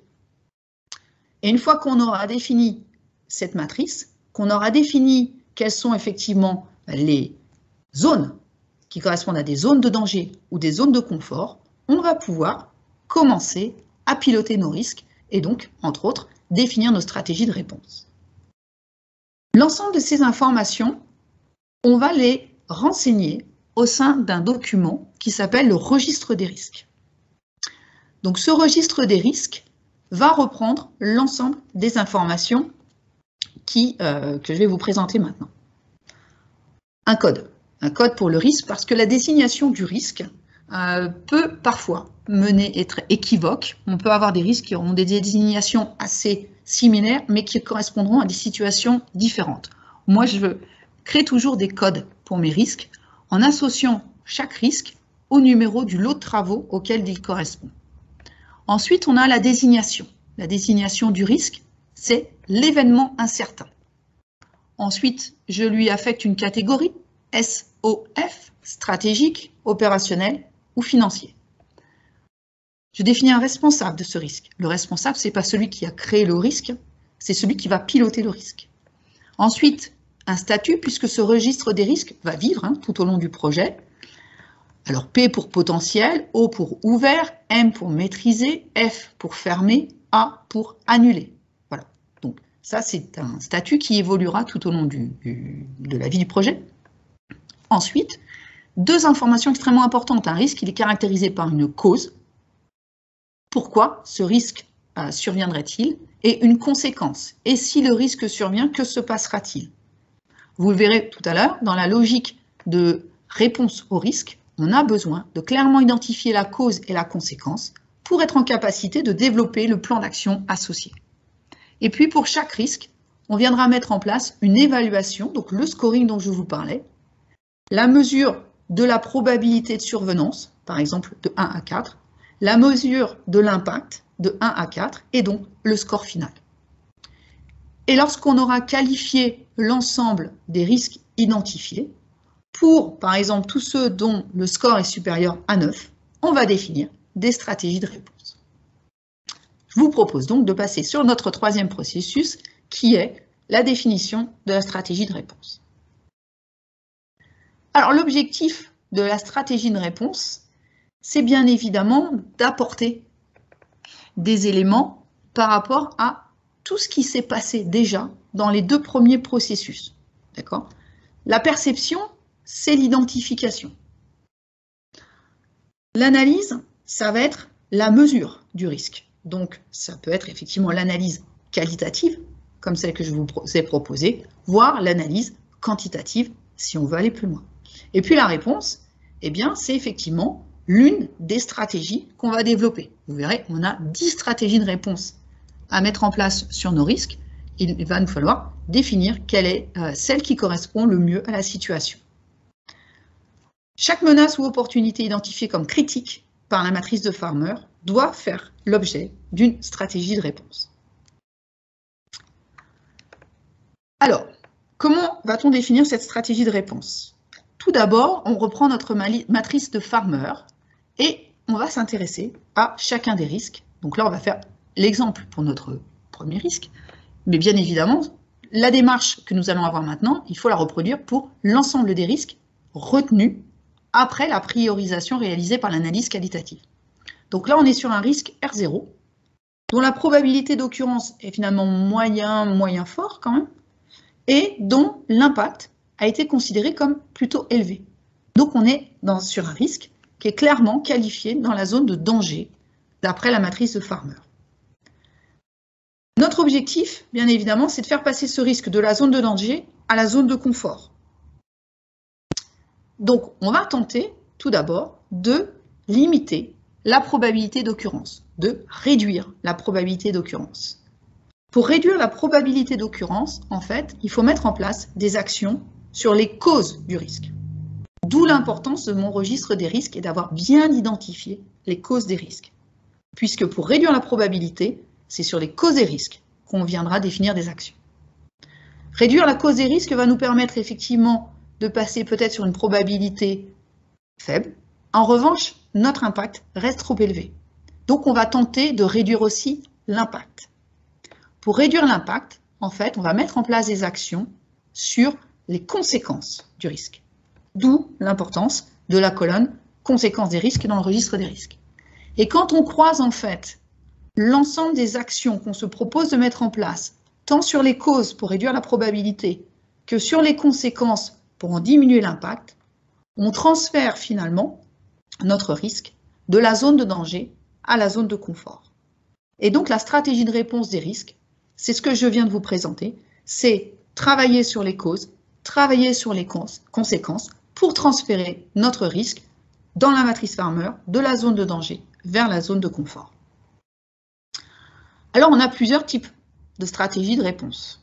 Et une fois qu'on aura défini cette matrice, qu'on aura défini quelles sont effectivement les zones qui correspondent à des zones de danger ou des zones de confort, on va pouvoir commencer à piloter nos risques et donc, entre autres, définir nos stratégies de réponse. L'ensemble de ces informations, on va les renseigner au sein d'un document qui s'appelle le registre des risques. Donc ce registre des risques va reprendre l'ensemble des informations que je vais vous présenter maintenant. Un code pour le risque, parce que la désignation du risque peut parfois être équivoque. On peut avoir des risques qui auront des désignations assez similaires, mais qui correspondront à des situations différentes. Moi, je crée toujours des codes pour mes risques, en associant chaque risque au numéro du lot de travaux auquel il correspond. Ensuite, on a la désignation. La désignation du risque, c'est l'événement incertain. Ensuite, je lui affecte une catégorie, SOF, stratégique, opérationnel ou financier. Je définis un responsable de ce risque. Le responsable, ce n'est pas celui qui a créé le risque, c'est celui qui va piloter le risque. Ensuite, un statut, puisque ce registre des risques va vivre tout au long du projet. Alors P pour potentiel, O pour ouvert, M pour maîtriser, F pour fermer, A pour annuler. Voilà. Donc ça, c'est un statut qui évoluera tout au long de la vie du projet. Ensuite, deux informations extrêmement importantes. Un risque, il est caractérisé par une cause. Pourquoi ce risque surviendrait-il? Et une conséquence. Et si le risque survient, que se passera-t-il? Vous le verrez tout à l'heure, dans la logique de réponse au risque, on a besoin de clairement identifier la cause et la conséquence pour être en capacité de développer le plan d'action associé. Et puis pour chaque risque, on viendra mettre en place une évaluation, donc le scoring dont je vous parlais, la mesure de la probabilité de survenance, par exemple de 1 à 4, la mesure de l'impact de 1 à 4 et donc le score final. Et lorsqu'on aura qualifié l'ensemble des risques identifiés, pour par exemple tous ceux dont le score est supérieur à 9, on va définir des stratégies de réponse. Je vous propose donc de passer sur notre troisième processus qui est la définition de la stratégie de réponse. Alors l'objectif de la stratégie de réponse, c'est bien évidemment d'apporter des éléments par rapport à tout ce qui s'est passé déjà dans les deux premiers processus. D'accord ? La perception, c'est l'identification. L'analyse, ça va être la mesure du risque. Donc, ça peut être effectivement l'analyse qualitative, comme celle que je vous ai proposée, voire l'analyse quantitative, si on veut aller plus loin. Et puis la réponse, eh bien, c'est effectivement l'une des stratégies qu'on va développer. Vous verrez, on a 10 stratégies de réponse à mettre en place sur nos risques. Il va nous falloir définir quelle est celle qui correspond le mieux à la situation. Chaque menace ou opportunité identifiée comme critique par la matrice de Farmer doit faire l'objet d'une stratégie de réponse. Alors, comment va-t-on définir cette stratégie de réponse? Tout d'abord, on reprend notre matrice de Farmer et on va s'intéresser à chacun des risques. Donc là, on va faire l'exemple pour notre premier risque. Mais bien évidemment, la démarche que nous allons avoir maintenant, il faut la reproduire pour l'ensemble des risques retenus après la priorisation réalisée par l'analyse qualitative. Donc là, on est sur un risque R0, dont la probabilité d'occurrence est finalement moyen fort quand même, et dont l'impact a été considéré comme plutôt élevé. Donc on est sur un risque qui est clairement qualifié dans la zone de danger, d'après la matrice de Farmer. Notre objectif, bien évidemment, c'est de faire passer ce risque de la zone de danger à la zone de confort. Donc, on va tenter, tout d'abord, de limiter la probabilité d'occurrence, de réduire la probabilité d'occurrence. Pour réduire la probabilité d'occurrence, en fait, il faut mettre en place des actions sur les causes du risque. D'où l'importance de mon registre des risques et d'avoir bien identifié les causes des risques. Puisque pour réduire la probabilité, c'est sur les causes des risques qu'on viendra définir des actions. Réduire la cause des risques va nous permettre effectivement de passer peut-être sur une probabilité faible. En revanche, notre impact reste trop élevé. Donc on va tenter de réduire aussi l'impact. Pour réduire l'impact, en fait, on va mettre en place des actions sur les conséquences du risque. D'où l'importance de la colonne conséquences des risques dans le registre des risques. Et quand on croise en fait l'ensemble des actions qu'on se propose de mettre en place, tant sur les causes pour réduire la probabilité que sur les conséquences pour en diminuer l'impact, on transfère finalement notre risque de la zone de danger à la zone de confort. Et donc la stratégie de réponse des risques, c'est ce que je viens de vous présenter, c'est travailler sur les causes, travailler sur les conséquences pour transférer notre risque dans la matrice Farmer de la zone de danger vers la zone de confort. Alors, on a plusieurs types de stratégies de réponse.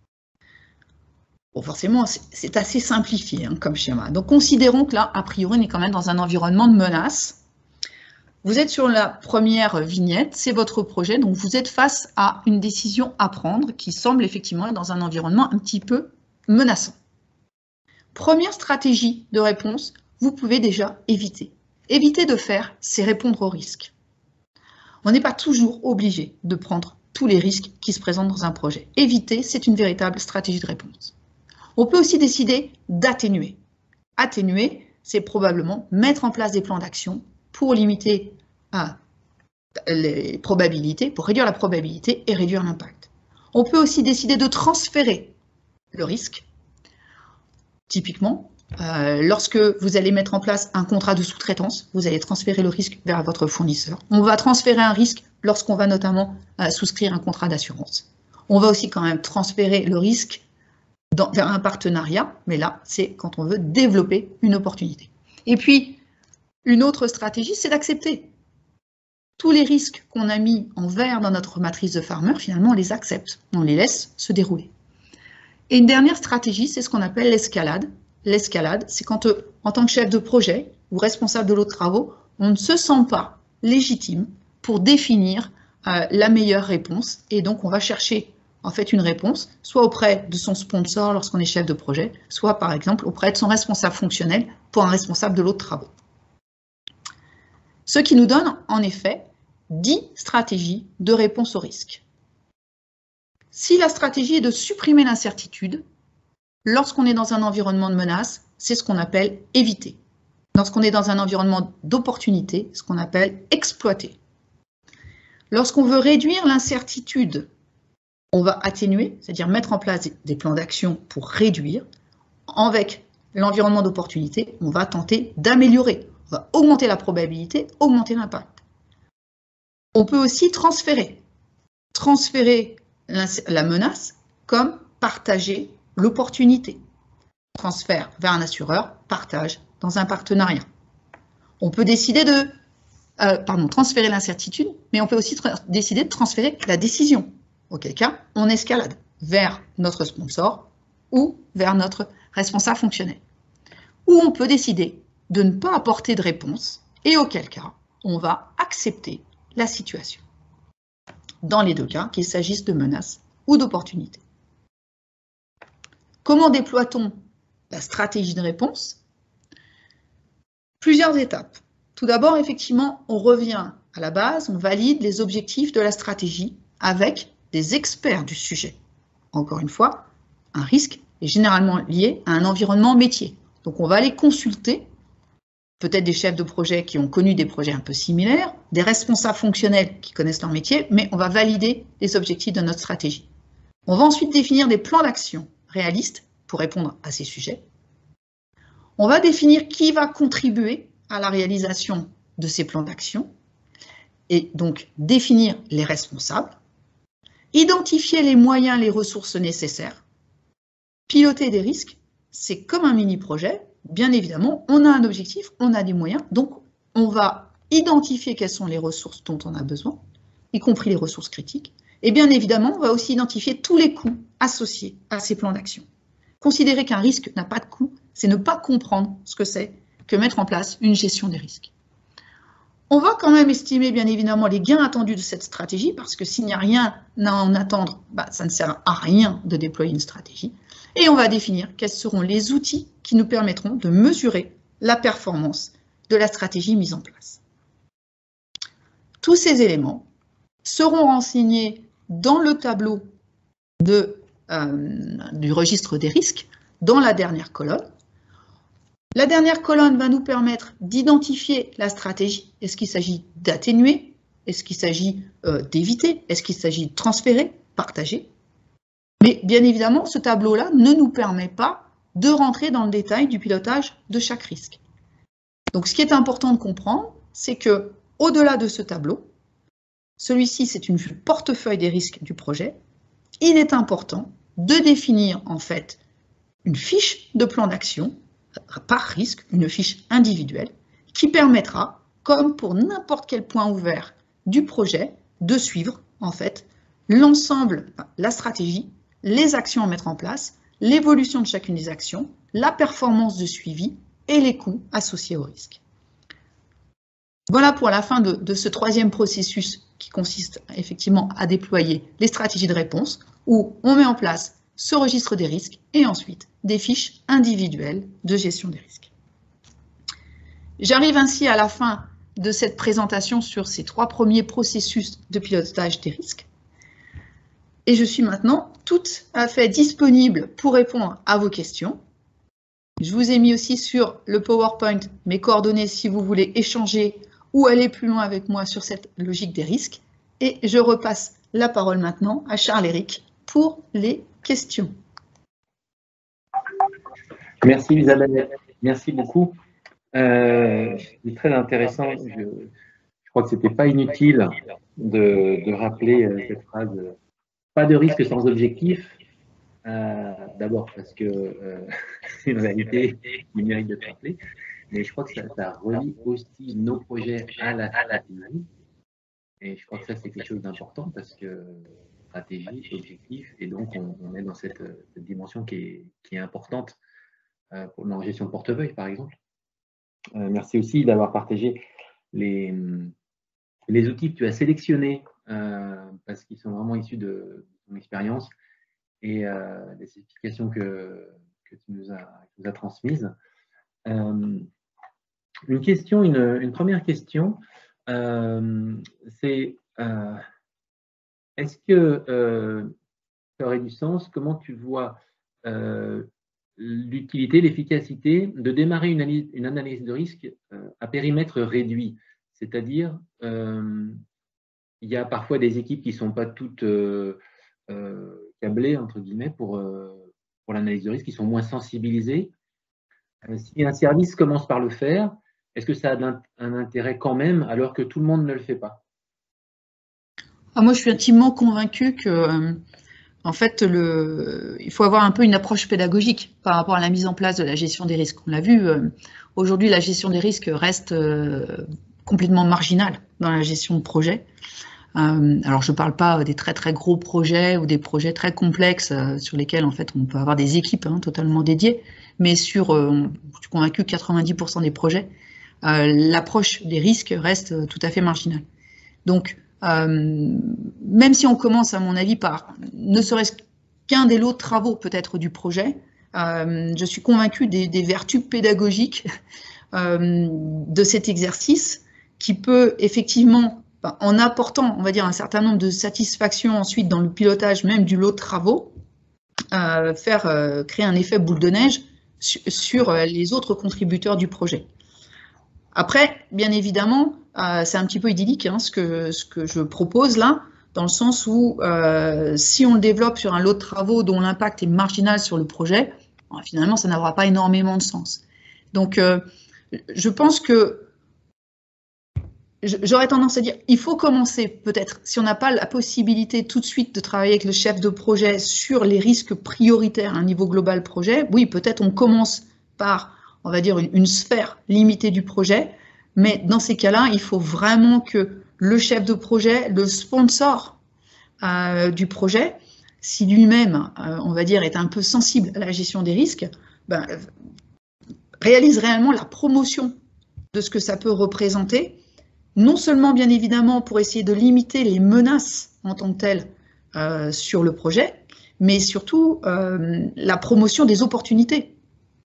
Bon, forcément, c'est assez simplifié comme schéma. Donc, considérons que là, a priori, on est quand même dans un environnement de menace. Vous êtes sur la première vignette, c'est votre projet, donc vous êtes face à une décision à prendre qui semble effectivement être dans un environnement un petit peu menaçant. Première stratégie de réponse, vous pouvez déjà éviter. Éviter de faire, c'est répondre aux risques. On n'est pas toujours obligé de prendre tous les risques qui se présentent dans un projet. Éviter, c'est une véritable stratégie de réponse. On peut aussi décider d'atténuer. Atténuer, c'est probablement mettre en place des plans d'action pour limiter les probabilités, pour réduire la probabilité et réduire l'impact. On peut aussi décider de transférer le risque. Typiquement, lorsque vous allez mettre en place un contrat de sous-traitance, vous allez transférer le risque vers votre fournisseur. On va transférer un risque lorsqu'on va notamment souscrire un contrat d'assurance. On va aussi quand même transférer le risque vers un partenariat, mais là, c'est quand on veut développer une opportunité. Et puis, une autre stratégie, c'est d'accepter. Tous les risques qu'on a mis en vert dans notre matrice de Farmer, finalement, on les accepte, on les laisse se dérouler. Et une dernière stratégie, c'est ce qu'on appelle l'escalade. L'escalade, c'est quand, en tant que chef de projet ou responsable de l'autre travaux, on ne se sent pas légitime pour définir la meilleure réponse. Et donc, on va chercher en fait une réponse, soit auprès de son sponsor lorsqu'on est chef de projet, soit par exemple auprès de son responsable fonctionnel pour un responsable de l'autre travaux. Ce qui nous donne en effet 10 stratégies de réponse au risque. Si la stratégie est de supprimer l'incertitude, lorsqu'on est dans un environnement de menace, c'est ce qu'on appelle éviter. Lorsqu'on est dans un environnement d'opportunité, ce qu'on appelle exploiter. Lorsqu'on veut réduire l'incertitude, on va atténuer, c'est-à-dire mettre en place des plans d'action pour réduire. Avec l'environnement d'opportunité, on va tenter d'améliorer. On va augmenter la probabilité, augmenter l'impact. On peut aussi transférer. Transférer la menace comme partager l'opportunité. Transfert vers un assureur, partage dans un partenariat. On peut décider de transférer l'incertitude, mais on peut aussi décider de transférer la décision. Auquel cas, on escalade vers notre sponsor ou vers notre responsable fonctionnel. Ou on peut décider de ne pas apporter de réponse et auquel cas, on va accepter la situation. Dans les deux cas, qu'il s'agisse de menaces ou d'opportunités. Comment déploie-t-on la stratégie de réponse? Plusieurs étapes. Tout d'abord, effectivement, on revient à la base, on valide les objectifs de la stratégie avec des experts du sujet. Encore une fois, un risque est généralement lié à un environnement métier. Donc on va aller consulter peut-être des chefs de projet qui ont connu des projets un peu similaires, des responsables fonctionnels qui connaissent leur métier, mais on va valider les objectifs de notre stratégie. On va ensuite définir des plans d'action réalistes pour répondre à ces sujets. On va définir qui va contribuer à la réalisation de ces plans d'action et donc définir les responsables. Identifier les moyens, les ressources nécessaires. Piloter des risques, c'est comme un mini-projet. Bien évidemment, on a un objectif, on a des moyens, donc on va identifier quelles sont les ressources dont on a besoin, y compris les ressources critiques. Et bien évidemment, on va aussi identifier tous les coûts associés à ces plans d'action. Considérer qu'un risque n'a pas de coût, c'est ne pas comprendre ce que c'est que mettre en place une gestion des risques. On va quand même estimer bien évidemment les gains attendus de cette stratégie parce que s'il n'y a rien à en attendre, ça ne sert à rien de déployer une stratégie. Et on va définir quels seront les outils qui nous permettront de mesurer la performance de la stratégie mise en place. Tous ces éléments seront renseignés dans le tableau du registre des risques, dans la dernière colonne. La dernière colonne va nous permettre d'identifier la stratégie. Est-ce qu'il s'agit d'atténuer? Est-ce qu'il s'agit d'éviter? Est-ce qu'il s'agit de transférer, partager? Mais bien évidemment, ce tableau-là ne nous permet pas de rentrer dans le détail du pilotage de chaque risque. Donc ce qui est important de comprendre, c'est que au-delà de ce tableau, celui-ci c'est une vue portefeuille des risques du projet, il est important de définir en fait une fiche de plan d'action par risque, une fiche individuelle, qui permettra, comme pour n'importe quel point ouvert du projet, de suivre en fait l'ensemble, la stratégie, les actions à mettre en place, l'évolution de chacune des actions, la performance de suivi et les coûts associés au risque. Voilà pour la fin de ce troisième processus qui consiste effectivement à déployer les stratégies de réponse où on met en place ce registre des risques et ensuite des fiches individuelles de gestion des risques. J'arrive ainsi à la fin de cette présentation sur ces trois premiers processus de pilotage des risques. Et je suis maintenant tout à fait disponible pour répondre à vos questions. Je vous ai mis aussi sur le PowerPoint mes coordonnées si vous voulez échanger ou aller plus loin avec moi sur cette logique des risques. Et je repasse la parole maintenant à Charles-Éric pour les questions. Merci Isabelle, merci beaucoup. C'est très intéressant. Je crois que ce n'était pas inutile de rappeler cette phrase « pas de risque sans objectif ». D'abord parce que c'est une réalité qui mérite d'être rappelée, mais je crois que ça relie aussi nos projets à la stratégie. Et je crois que ça, c'est quelque chose d'important parce que stratégie, objectif, et donc on est dans cette dimension qui est importante pour la gestion de portefeuille, par exemple. Merci aussi d'avoir partagé les outils que tu as sélectionnés parce qu'ils sont vraiment issus de ton expérience et des explications que tu nous as transmises. Une première question, c'est est-ce que ça aurait du sens, comment tu vois l'utilité, l'efficacité de démarrer une analyse de risque à périmètre réduit, c'est-à-dire il y a parfois des équipes qui ne sont pas toutes câblées entre guillemets pour l'analyse de risque, qui sont moins sensibilisées. Si un service commence par le faire, est-ce que ça a un intérêt quand même alors que tout le monde ne le fait pas? Moi, je suis intimement convaincue que en fait, il faut avoir un peu une approche pédagogique par rapport à la mise en place de la gestion des risques. On l'a vu, aujourd'hui, la gestion des risques reste complètement marginale dans la gestion de projet. Alors, je ne parle pas des très très gros projets ou des projets très complexes sur lesquels en fait on peut avoir des équipes totalement dédiées, mais sur, je suis convaincue, 90% des projets, l'approche des risques reste tout à fait marginale. Donc, même si on commence, à mon avis, par ne serait-ce qu'un des lots de travaux peut-être du projet, je suis convaincue des vertus pédagogiques de cet exercice qui peut effectivement, en apportant, on va dire, un certain nombre de satisfactions ensuite dans le pilotage même du lot de travaux, créer un effet boule de neige sur les autres contributeurs du projet. Après, bien évidemment, c'est un petit peu idyllique ce que je propose là, dans le sens où si on le développe sur un lot de travaux dont l'impact est marginal sur le projet, finalement, ça n'aura pas énormément de sens. Donc, je pense que j'aurais tendance à dire, il faut commencer peut-être, si on n'a pas la possibilité tout de suite de travailler avec le chef de projet sur les risques prioritaires à un niveau global projet, oui, peut-être on commence par, on va dire, une sphère limitée du projet, mais dans ces cas-là, il faut vraiment que le chef de projet, le sponsor du projet, si lui-même, on va dire, est un peu sensible à la gestion des risques, réalise réellement la promotion de ce que ça peut représenter, non seulement, bien évidemment, pour essayer de limiter les menaces en tant que telles sur le projet, mais surtout la promotion des opportunités.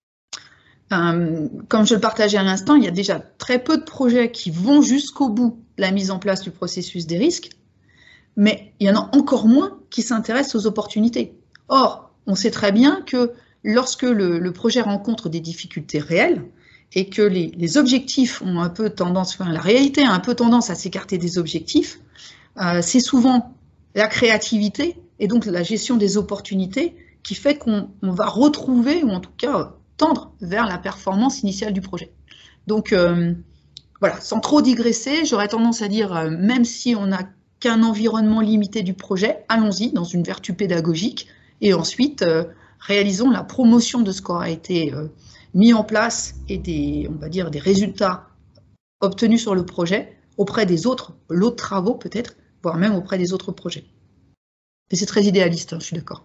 Comme je le partageais à l'instant, il y a déjà très peu de projets qui vont jusqu'au bout de la mise en place du processus des risques, mais il y en a encore moins qui s'intéressent aux opportunités. Or, on sait très bien que lorsque le projet rencontre des difficultés réelles et que les objectifs ont un peu tendance, enfin la réalité a un peu tendance à s'écarter des objectifs, c'est souvent la créativité et donc la gestion des opportunités qui fait qu'on va retrouver, ou en tout cas tendre vers la performance initiale du projet. Donc voilà, sans trop digresser, j'aurais tendance à dire, même si on n'a qu'un environnement limité du projet, allons-y dans une vertu pédagogique et ensuite réalisons la promotion de ce qui aura été mis en place et on va dire, des résultats obtenus sur le projet auprès des autres lots de travaux peut-être, voire même auprès des autres projets. Mais c'est très idéaliste, je suis d'accord.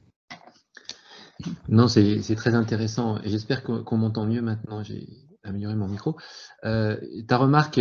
Non, c'est très intéressant. J'espère qu'on m'entend mieux maintenant. J'ai amélioré mon micro. Ta remarque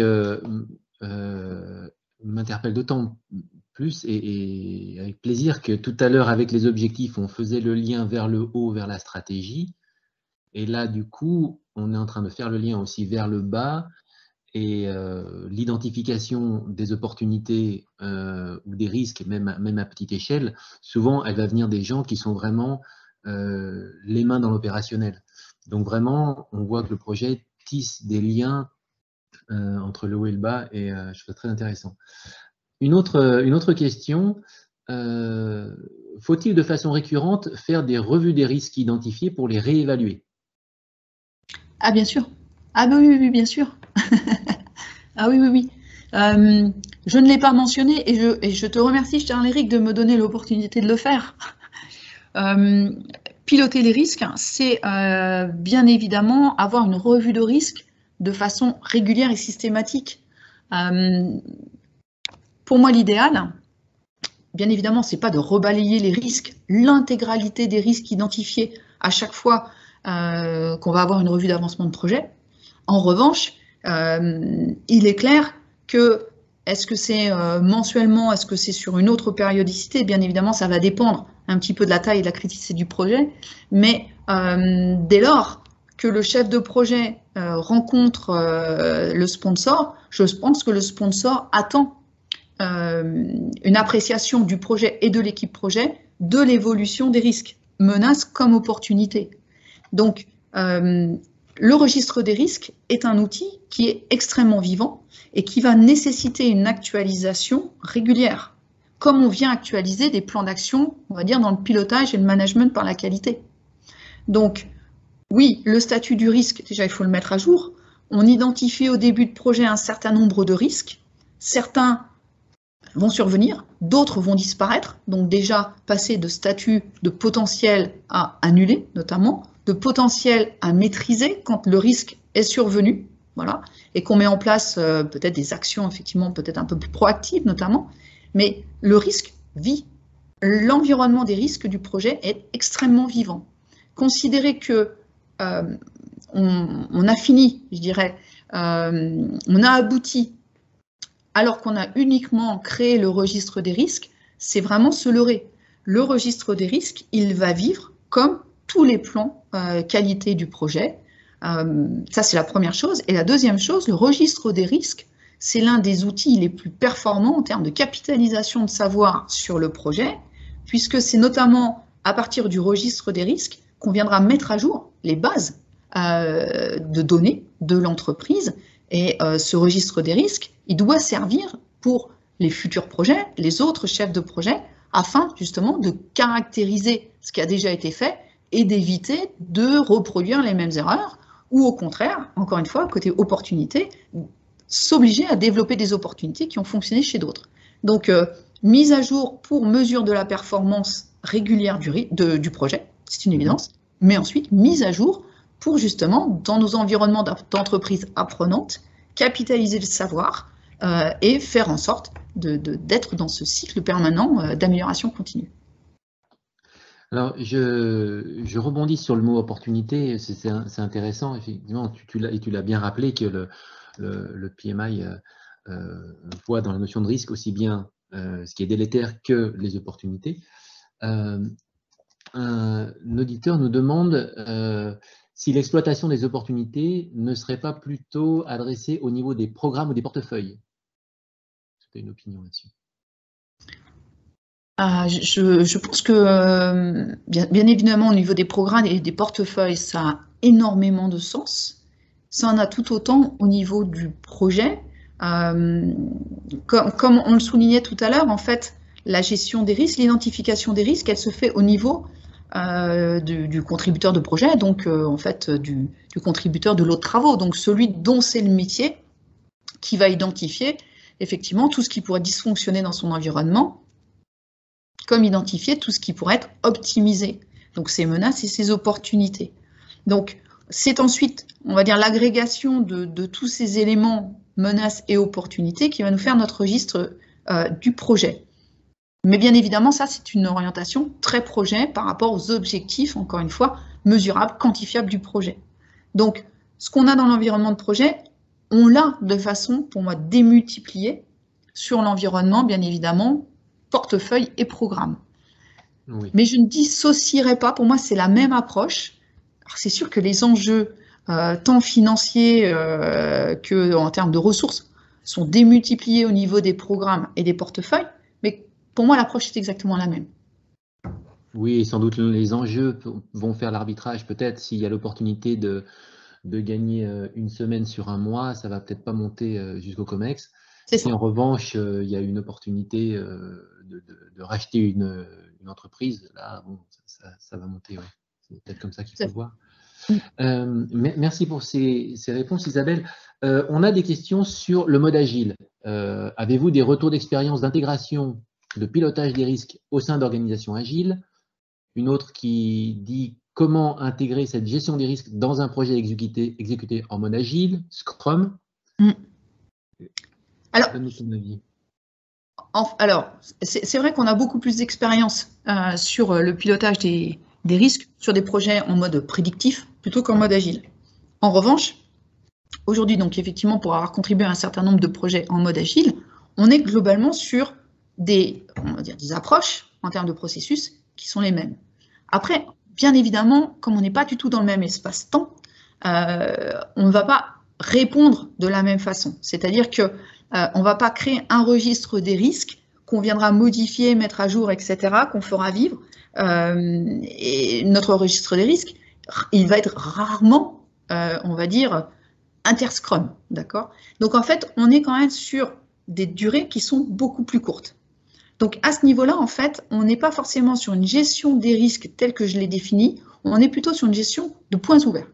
m'interpelle d'autant plus et avec plaisir que tout à l'heure, avec les objectifs, on faisait le lien vers le haut, vers la stratégie. Et là, du coup, on est en train de faire le lien aussi vers le bas et l'identification des opportunités ou des risques, même à petite échelle, souvent, elle va venir des gens qui sont vraiment les mains dans l'opérationnel. Donc vraiment, on voit que le projet tisse des liens entre le haut et le bas, et je trouve ça très intéressant. Une autre question, faut-il de façon récurrente faire des revues des risques identifiés pour les réévaluer? Ah bien sûr. Ah bah oui, oui, bien sûr. Ah oui, oui, oui. Je ne l'ai pas mentionné et je te remercie, Charles-Éric, de me donner l'opportunité de le faire. Piloter les risques, c'est bien évidemment avoir une revue de risque de façon régulière et systématique. Pour moi, l'idéal, bien évidemment, c'est pas de rebalayer les risques, l'intégralité des risques identifiés à chaque fois qu'on va avoir une revue d'avancement de projet. En revanche, il est clair que est-ce que c'est mensuellement, est-ce que c'est sur une autre périodicité? Bien évidemment, ça va dépendre un petit peu de la taille et de la criticité du projet, mais dès lors que le chef de projet rencontre le sponsor, je pense que le sponsor attend une appréciation du projet et de l'équipe projet de l'évolution des risques, menaces comme opportunités. Donc, le registre des risques est un outil qui est extrêmement vivant et qui va nécessiter une actualisation régulière, comme on vient actualiser des plans d'action, on va dire, dans le pilotage et le management par la qualité. Donc, oui, le statut du risque, déjà, il faut le mettre à jour. On identifie au début de projet un certain nombre de risques. Certains vont survenir, d'autres vont disparaître. Donc déjà, passer de statut de potentiel à annulé, notamment, de potentiel à maîtriser quand le risque est survenu, voilà, et qu'on met en place peut-être des actions, effectivement, peut-être un peu plus proactives, notamment. Mais le risque vit. L'environnement des risques du projet est extrêmement vivant. Considérer que on a fini, je dirais, on a abouti alors qu'on a uniquement créé le registre des risques, c'est vraiment se leurrer. Le registre des risques, il va vivre comme tous les plans qualité du projet. Ça, c'est la première chose. Et la deuxième chose, le registre des risques, c'est l'un des outils les plus performants en termes de capitalisation de savoir sur le projet, puisque c'est notamment à partir du registre des risques qu'on viendra mettre à jour les bases de données de l'entreprise. Et ce registre des risques, il doit servir pour les futurs projets, les autres chefs de projet, afin justement de caractériser ce qui a déjà été fait et d'éviter de reproduire les mêmes erreurs, ou au contraire, encore une fois, côté opportunité, s'obliger à développer des opportunités qui ont fonctionné chez d'autres. Donc, mise à jour pour mesure de la performance régulière du projet, c'est une évidence, mais ensuite mise à jour pour justement, dans nos environnements d'entreprise apprenantes, capitaliser le savoir et faire en sorte d'être dans ce cycle permanent d'amélioration continue. Alors, je rebondis sur le mot opportunité, c'est intéressant, effectivement, tu l'as bien rappelé que le PMI voit dans la notion de risque aussi bien ce qui est délétère que les opportunités. Un auditeur nous demande si l'exploitation des opportunités ne serait pas plutôt adressée au niveau des programmes ou des portefeuilles. Tu as une opinion là-dessus? Je pense que, bien évidemment, au niveau des programmes et des portefeuilles, ça a énormément de sens. Ça en a tout autant au niveau du projet. Comme on le soulignait tout à l'heure, en fait, la gestion des risques, l'identification des risques, elle se fait au niveau du contributeur de projet, donc en fait du contributeur de lot de travaux, donc celui dont c'est le métier qui va identifier effectivement tout ce qui pourrait dysfonctionner dans son environnement, comme identifier tout ce qui pourrait être optimisé, donc ses menaces et ses opportunités. Donc c'est ensuite, on va dire, l'agrégation de tous ces éléments, menaces et opportunités, qui va nous faire notre registre du projet. Mais bien évidemment, ça, c'est une orientation très projet par rapport aux objectifs, encore une fois, mesurables, quantifiables du projet. Donc, ce qu'on a dans l'environnement de projet, on l'a de façon, pour moi, démultipliée sur l'environnement, bien évidemment, portefeuille et programme. Oui. Mais je ne dissocierai pas, pour moi, c'est la même approche. C'est sûr que les enjeux, tant financiers qu'en termes de ressources, sont démultipliés au niveau des programmes et des portefeuilles, mais pour moi, l'approche est exactement la même. Oui, sans doute les enjeux vont faire l'arbitrage. Peut-être s'il y a l'opportunité de gagner une semaine sur un mois, ça va peut-être pas monter jusqu'au COMEX. Si en revanche, il y a une opportunité de racheter une entreprise, là, bon, ça va monter. Ouais. C'est peut-être comme ça qu'il faut le voir. Merci pour ces réponses, Isabelle. On a des questions sur le mode agile. Avez-vous des retours d'expérience d'intégration, de pilotage des risques au sein d'organisations agiles? Une autre qui dit comment intégrer cette gestion des risques dans un projet exécuté en mode agile, Scrum. Alors, c'est vrai qu'on a beaucoup plus d'expérience sur le pilotage des risques sur des projets en mode prédictif plutôt qu'en mode agile. En revanche, aujourd'hui, donc effectivement, pour avoir contribué à un certain nombre de projets en mode agile, on est globalement sur des approches en termes de processus qui sont les mêmes. Après, bien évidemment, comme on n'est pas du tout dans le même espace-temps, on ne va pas répondre de la même façon. C'est-à-dire que on ne va pas créer un registre des risques qu'on viendra modifier, mettre à jour, etc., qu'on fera vivre. Et notre registre des risques, il va être rarement, on va dire, inter-scrum, d'accord? Donc, en fait, on est quand même sur des durées qui sont beaucoup plus courtes. Donc, à ce niveau-là, en fait, on n'est pas forcément sur une gestion des risques telle que je l'ai définie, on est plutôt sur une gestion de points ouverts.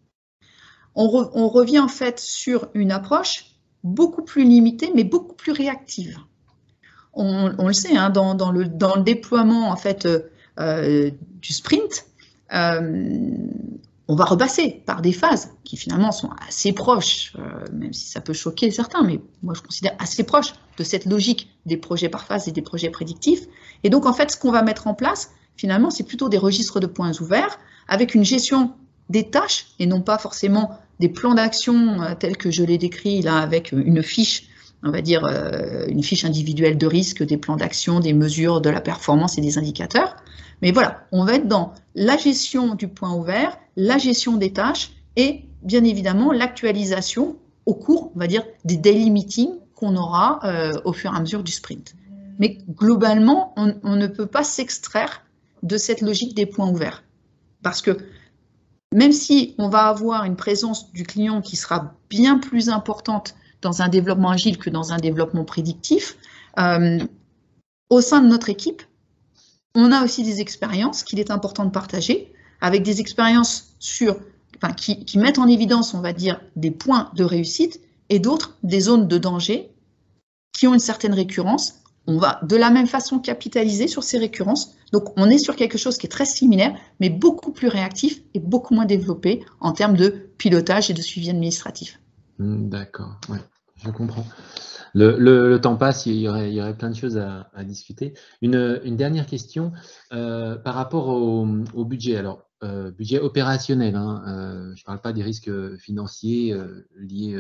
On revient en fait sur une approche beaucoup plus limitée, mais beaucoup plus réactive. On le sait, hein, dans le déploiement en fait du sprint, on va repasser par des phases qui finalement sont assez proches, même si ça peut choquer certains, mais moi je considère assez proches de cette logique des projets par phase et des projets prédictifs. Et donc en fait, ce qu'on va mettre en place, finalement, c'est plutôt des registres de points ouverts avec une gestion des tâches et non pas forcément des plans d'action tels que je l'ai décrit là avec une fiche, on va dire une fiche individuelle de risque, des plans d'action, des mesures de la performance et des indicateurs. Mais voilà, on va être dans la gestion du point ouvert, la gestion des tâches et bien évidemment l'actualisation au cours, on va dire, des daily meetings qu'on aura au fur et à mesure du sprint. Mais globalement, on ne peut pas s'extraire de cette logique des points ouverts. Parce que même si on va avoir une présence du client qui sera bien plus importante dans un développement agile que dans un développement prédictif, au sein de notre équipe, on a aussi des expériences qu'il est important de partager, avec des expériences qui mettent en évidence, on va dire, des points de réussite et d'autres, des zones de danger qui ont une certaine récurrence. On va de la même façon capitaliser sur ces récurrences. Donc, on est sur quelque chose qui est très similaire, mais beaucoup plus réactif et beaucoup moins développé en termes de pilotage et de suivi administratif. D'accord, ouais, je comprends. Le temps passe, il y aurait plein de choses à discuter. Une dernière question par rapport au budget. Alors, budget opérationnel, hein, je ne parle pas des risques financiers liés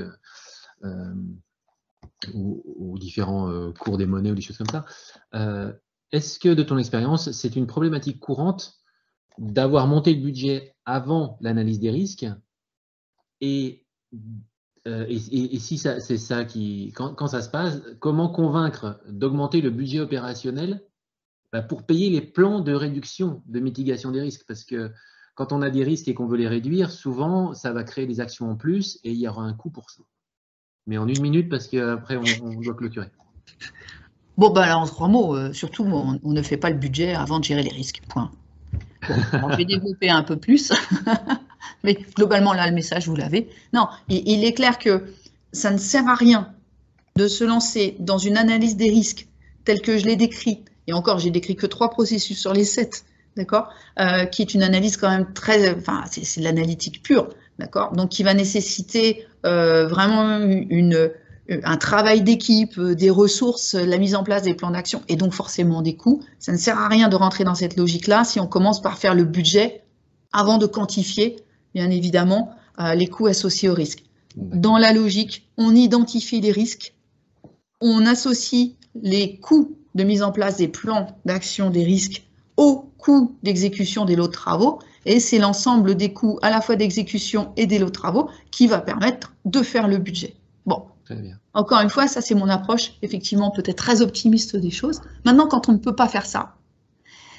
aux différents cours des monnaies ou des choses comme ça. Est-ce que, de ton expérience, c'est une problématique courante d'avoir monté le budget avant l'analyse des risques et si c'est ça qui, quand ça se passe, comment convaincre d'augmenter le budget opérationnel pour payer les plans de réduction, de mitigation des risques? Parce que quand on a des risques et qu'on veut les réduire, souvent, ça va créer des actions en plus et il y aura un coût pour ça. Mais en 1 minute, parce qu'après, on doit clôturer. Bon, ben là, en 3 mots, surtout, on ne fait pas le budget avant de gérer les risques, point. Bon, alors, je vais développer un peu plus, mais globalement, là, le message, vous l'avez. Non, il est clair que ça ne sert à rien de se lancer dans une analyse des risques telle que je l'ai décrit, et encore, j'ai décrit que 3 processus sur les 7, d'accord, qui est une analyse quand même très, enfin, c'est de l'analytique pure, d'accord, donc qui va nécessiter vraiment un travail d'équipe, des ressources, la mise en place des plans d'action et donc forcément des coûts. Ça ne sert à rien de rentrer dans cette logique-là si on commence par faire le budget avant de quantifier, bien évidemment, les coûts associés aux risques. Dans la logique, on identifie les risques, on associe les coûts de mise en place des plans d'action des risques aux coûts d'exécution des lots de travaux et c'est l'ensemble des coûts à la fois d'exécution et des lots de travaux qui va permettre de faire le budget. Bon. Très bien. Encore une fois, ça c'est mon approche, effectivement peut-être très optimiste des choses. Maintenant, quand on ne peut pas faire ça,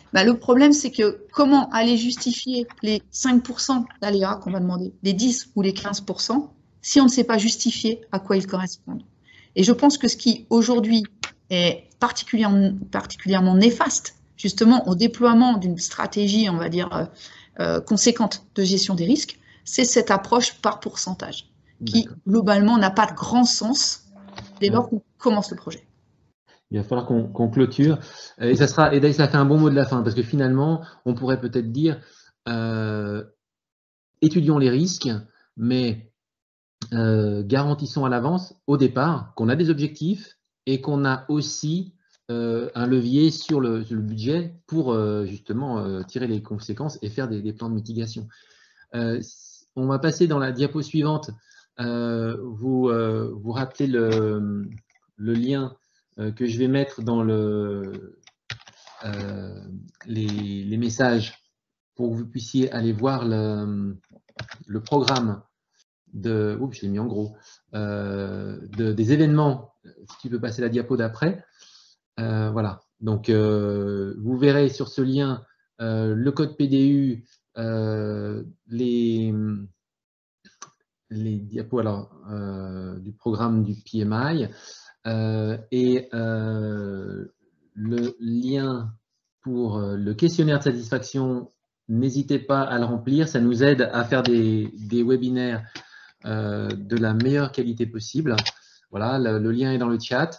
Le problème, c'est que comment aller justifier les 5% d'aléas qu'on va demander, les 10 ou les 15%, si on ne sait pas justifier à quoi ils correspondent. Et je pense que ce qui aujourd'hui est particulièrement néfaste, justement au déploiement d'une stratégie, on va dire, conséquente de gestion des risques, c'est cette approche par pourcentage, qui globalement n'a pas de grand sens dès lors qu'on commence le projet. Il va falloir qu'on clôture. Et ça fait un bon mot de la fin, parce que finalement, on pourrait peut-être dire, étudions les risques, mais garantissons à l'avance, au départ, qu'on a des objectifs et qu'on a aussi un levier sur le budget pour justement tirer les conséquences et faire des plans de mitigation. On va passer dans la diapo suivante. Vous rappelez le lien que je vais mettre dans les messages pour que vous puissiez aller voir le programme je l'ai mis en gros, des événements. Si tu peux passer la diapo d'après. Voilà. Donc, vous verrez sur ce lien le code PDU, les diapos alors, du programme du PMI et le lien pour le questionnaire de satisfaction. N'hésitez pas à le remplir, ça nous aide à faire des webinaires de la meilleure qualité possible. Voilà, le lien est dans le chat.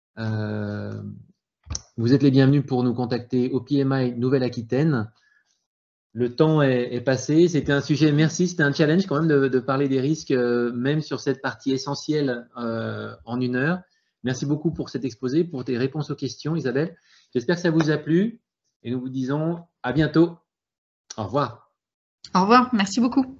Vous êtes les bienvenus pour nous contacter au PMI Nouvelle-Aquitaine. Le temps est passé, c'était un sujet, merci, c'était un challenge quand même de parler des risques, même sur cette partie essentielle en 1 heure. Merci beaucoup pour cet exposé, pour tes réponses aux questions, Isabelle. J'espère que ça vous a plu et nous vous disons à bientôt. Au revoir. Au revoir, merci beaucoup.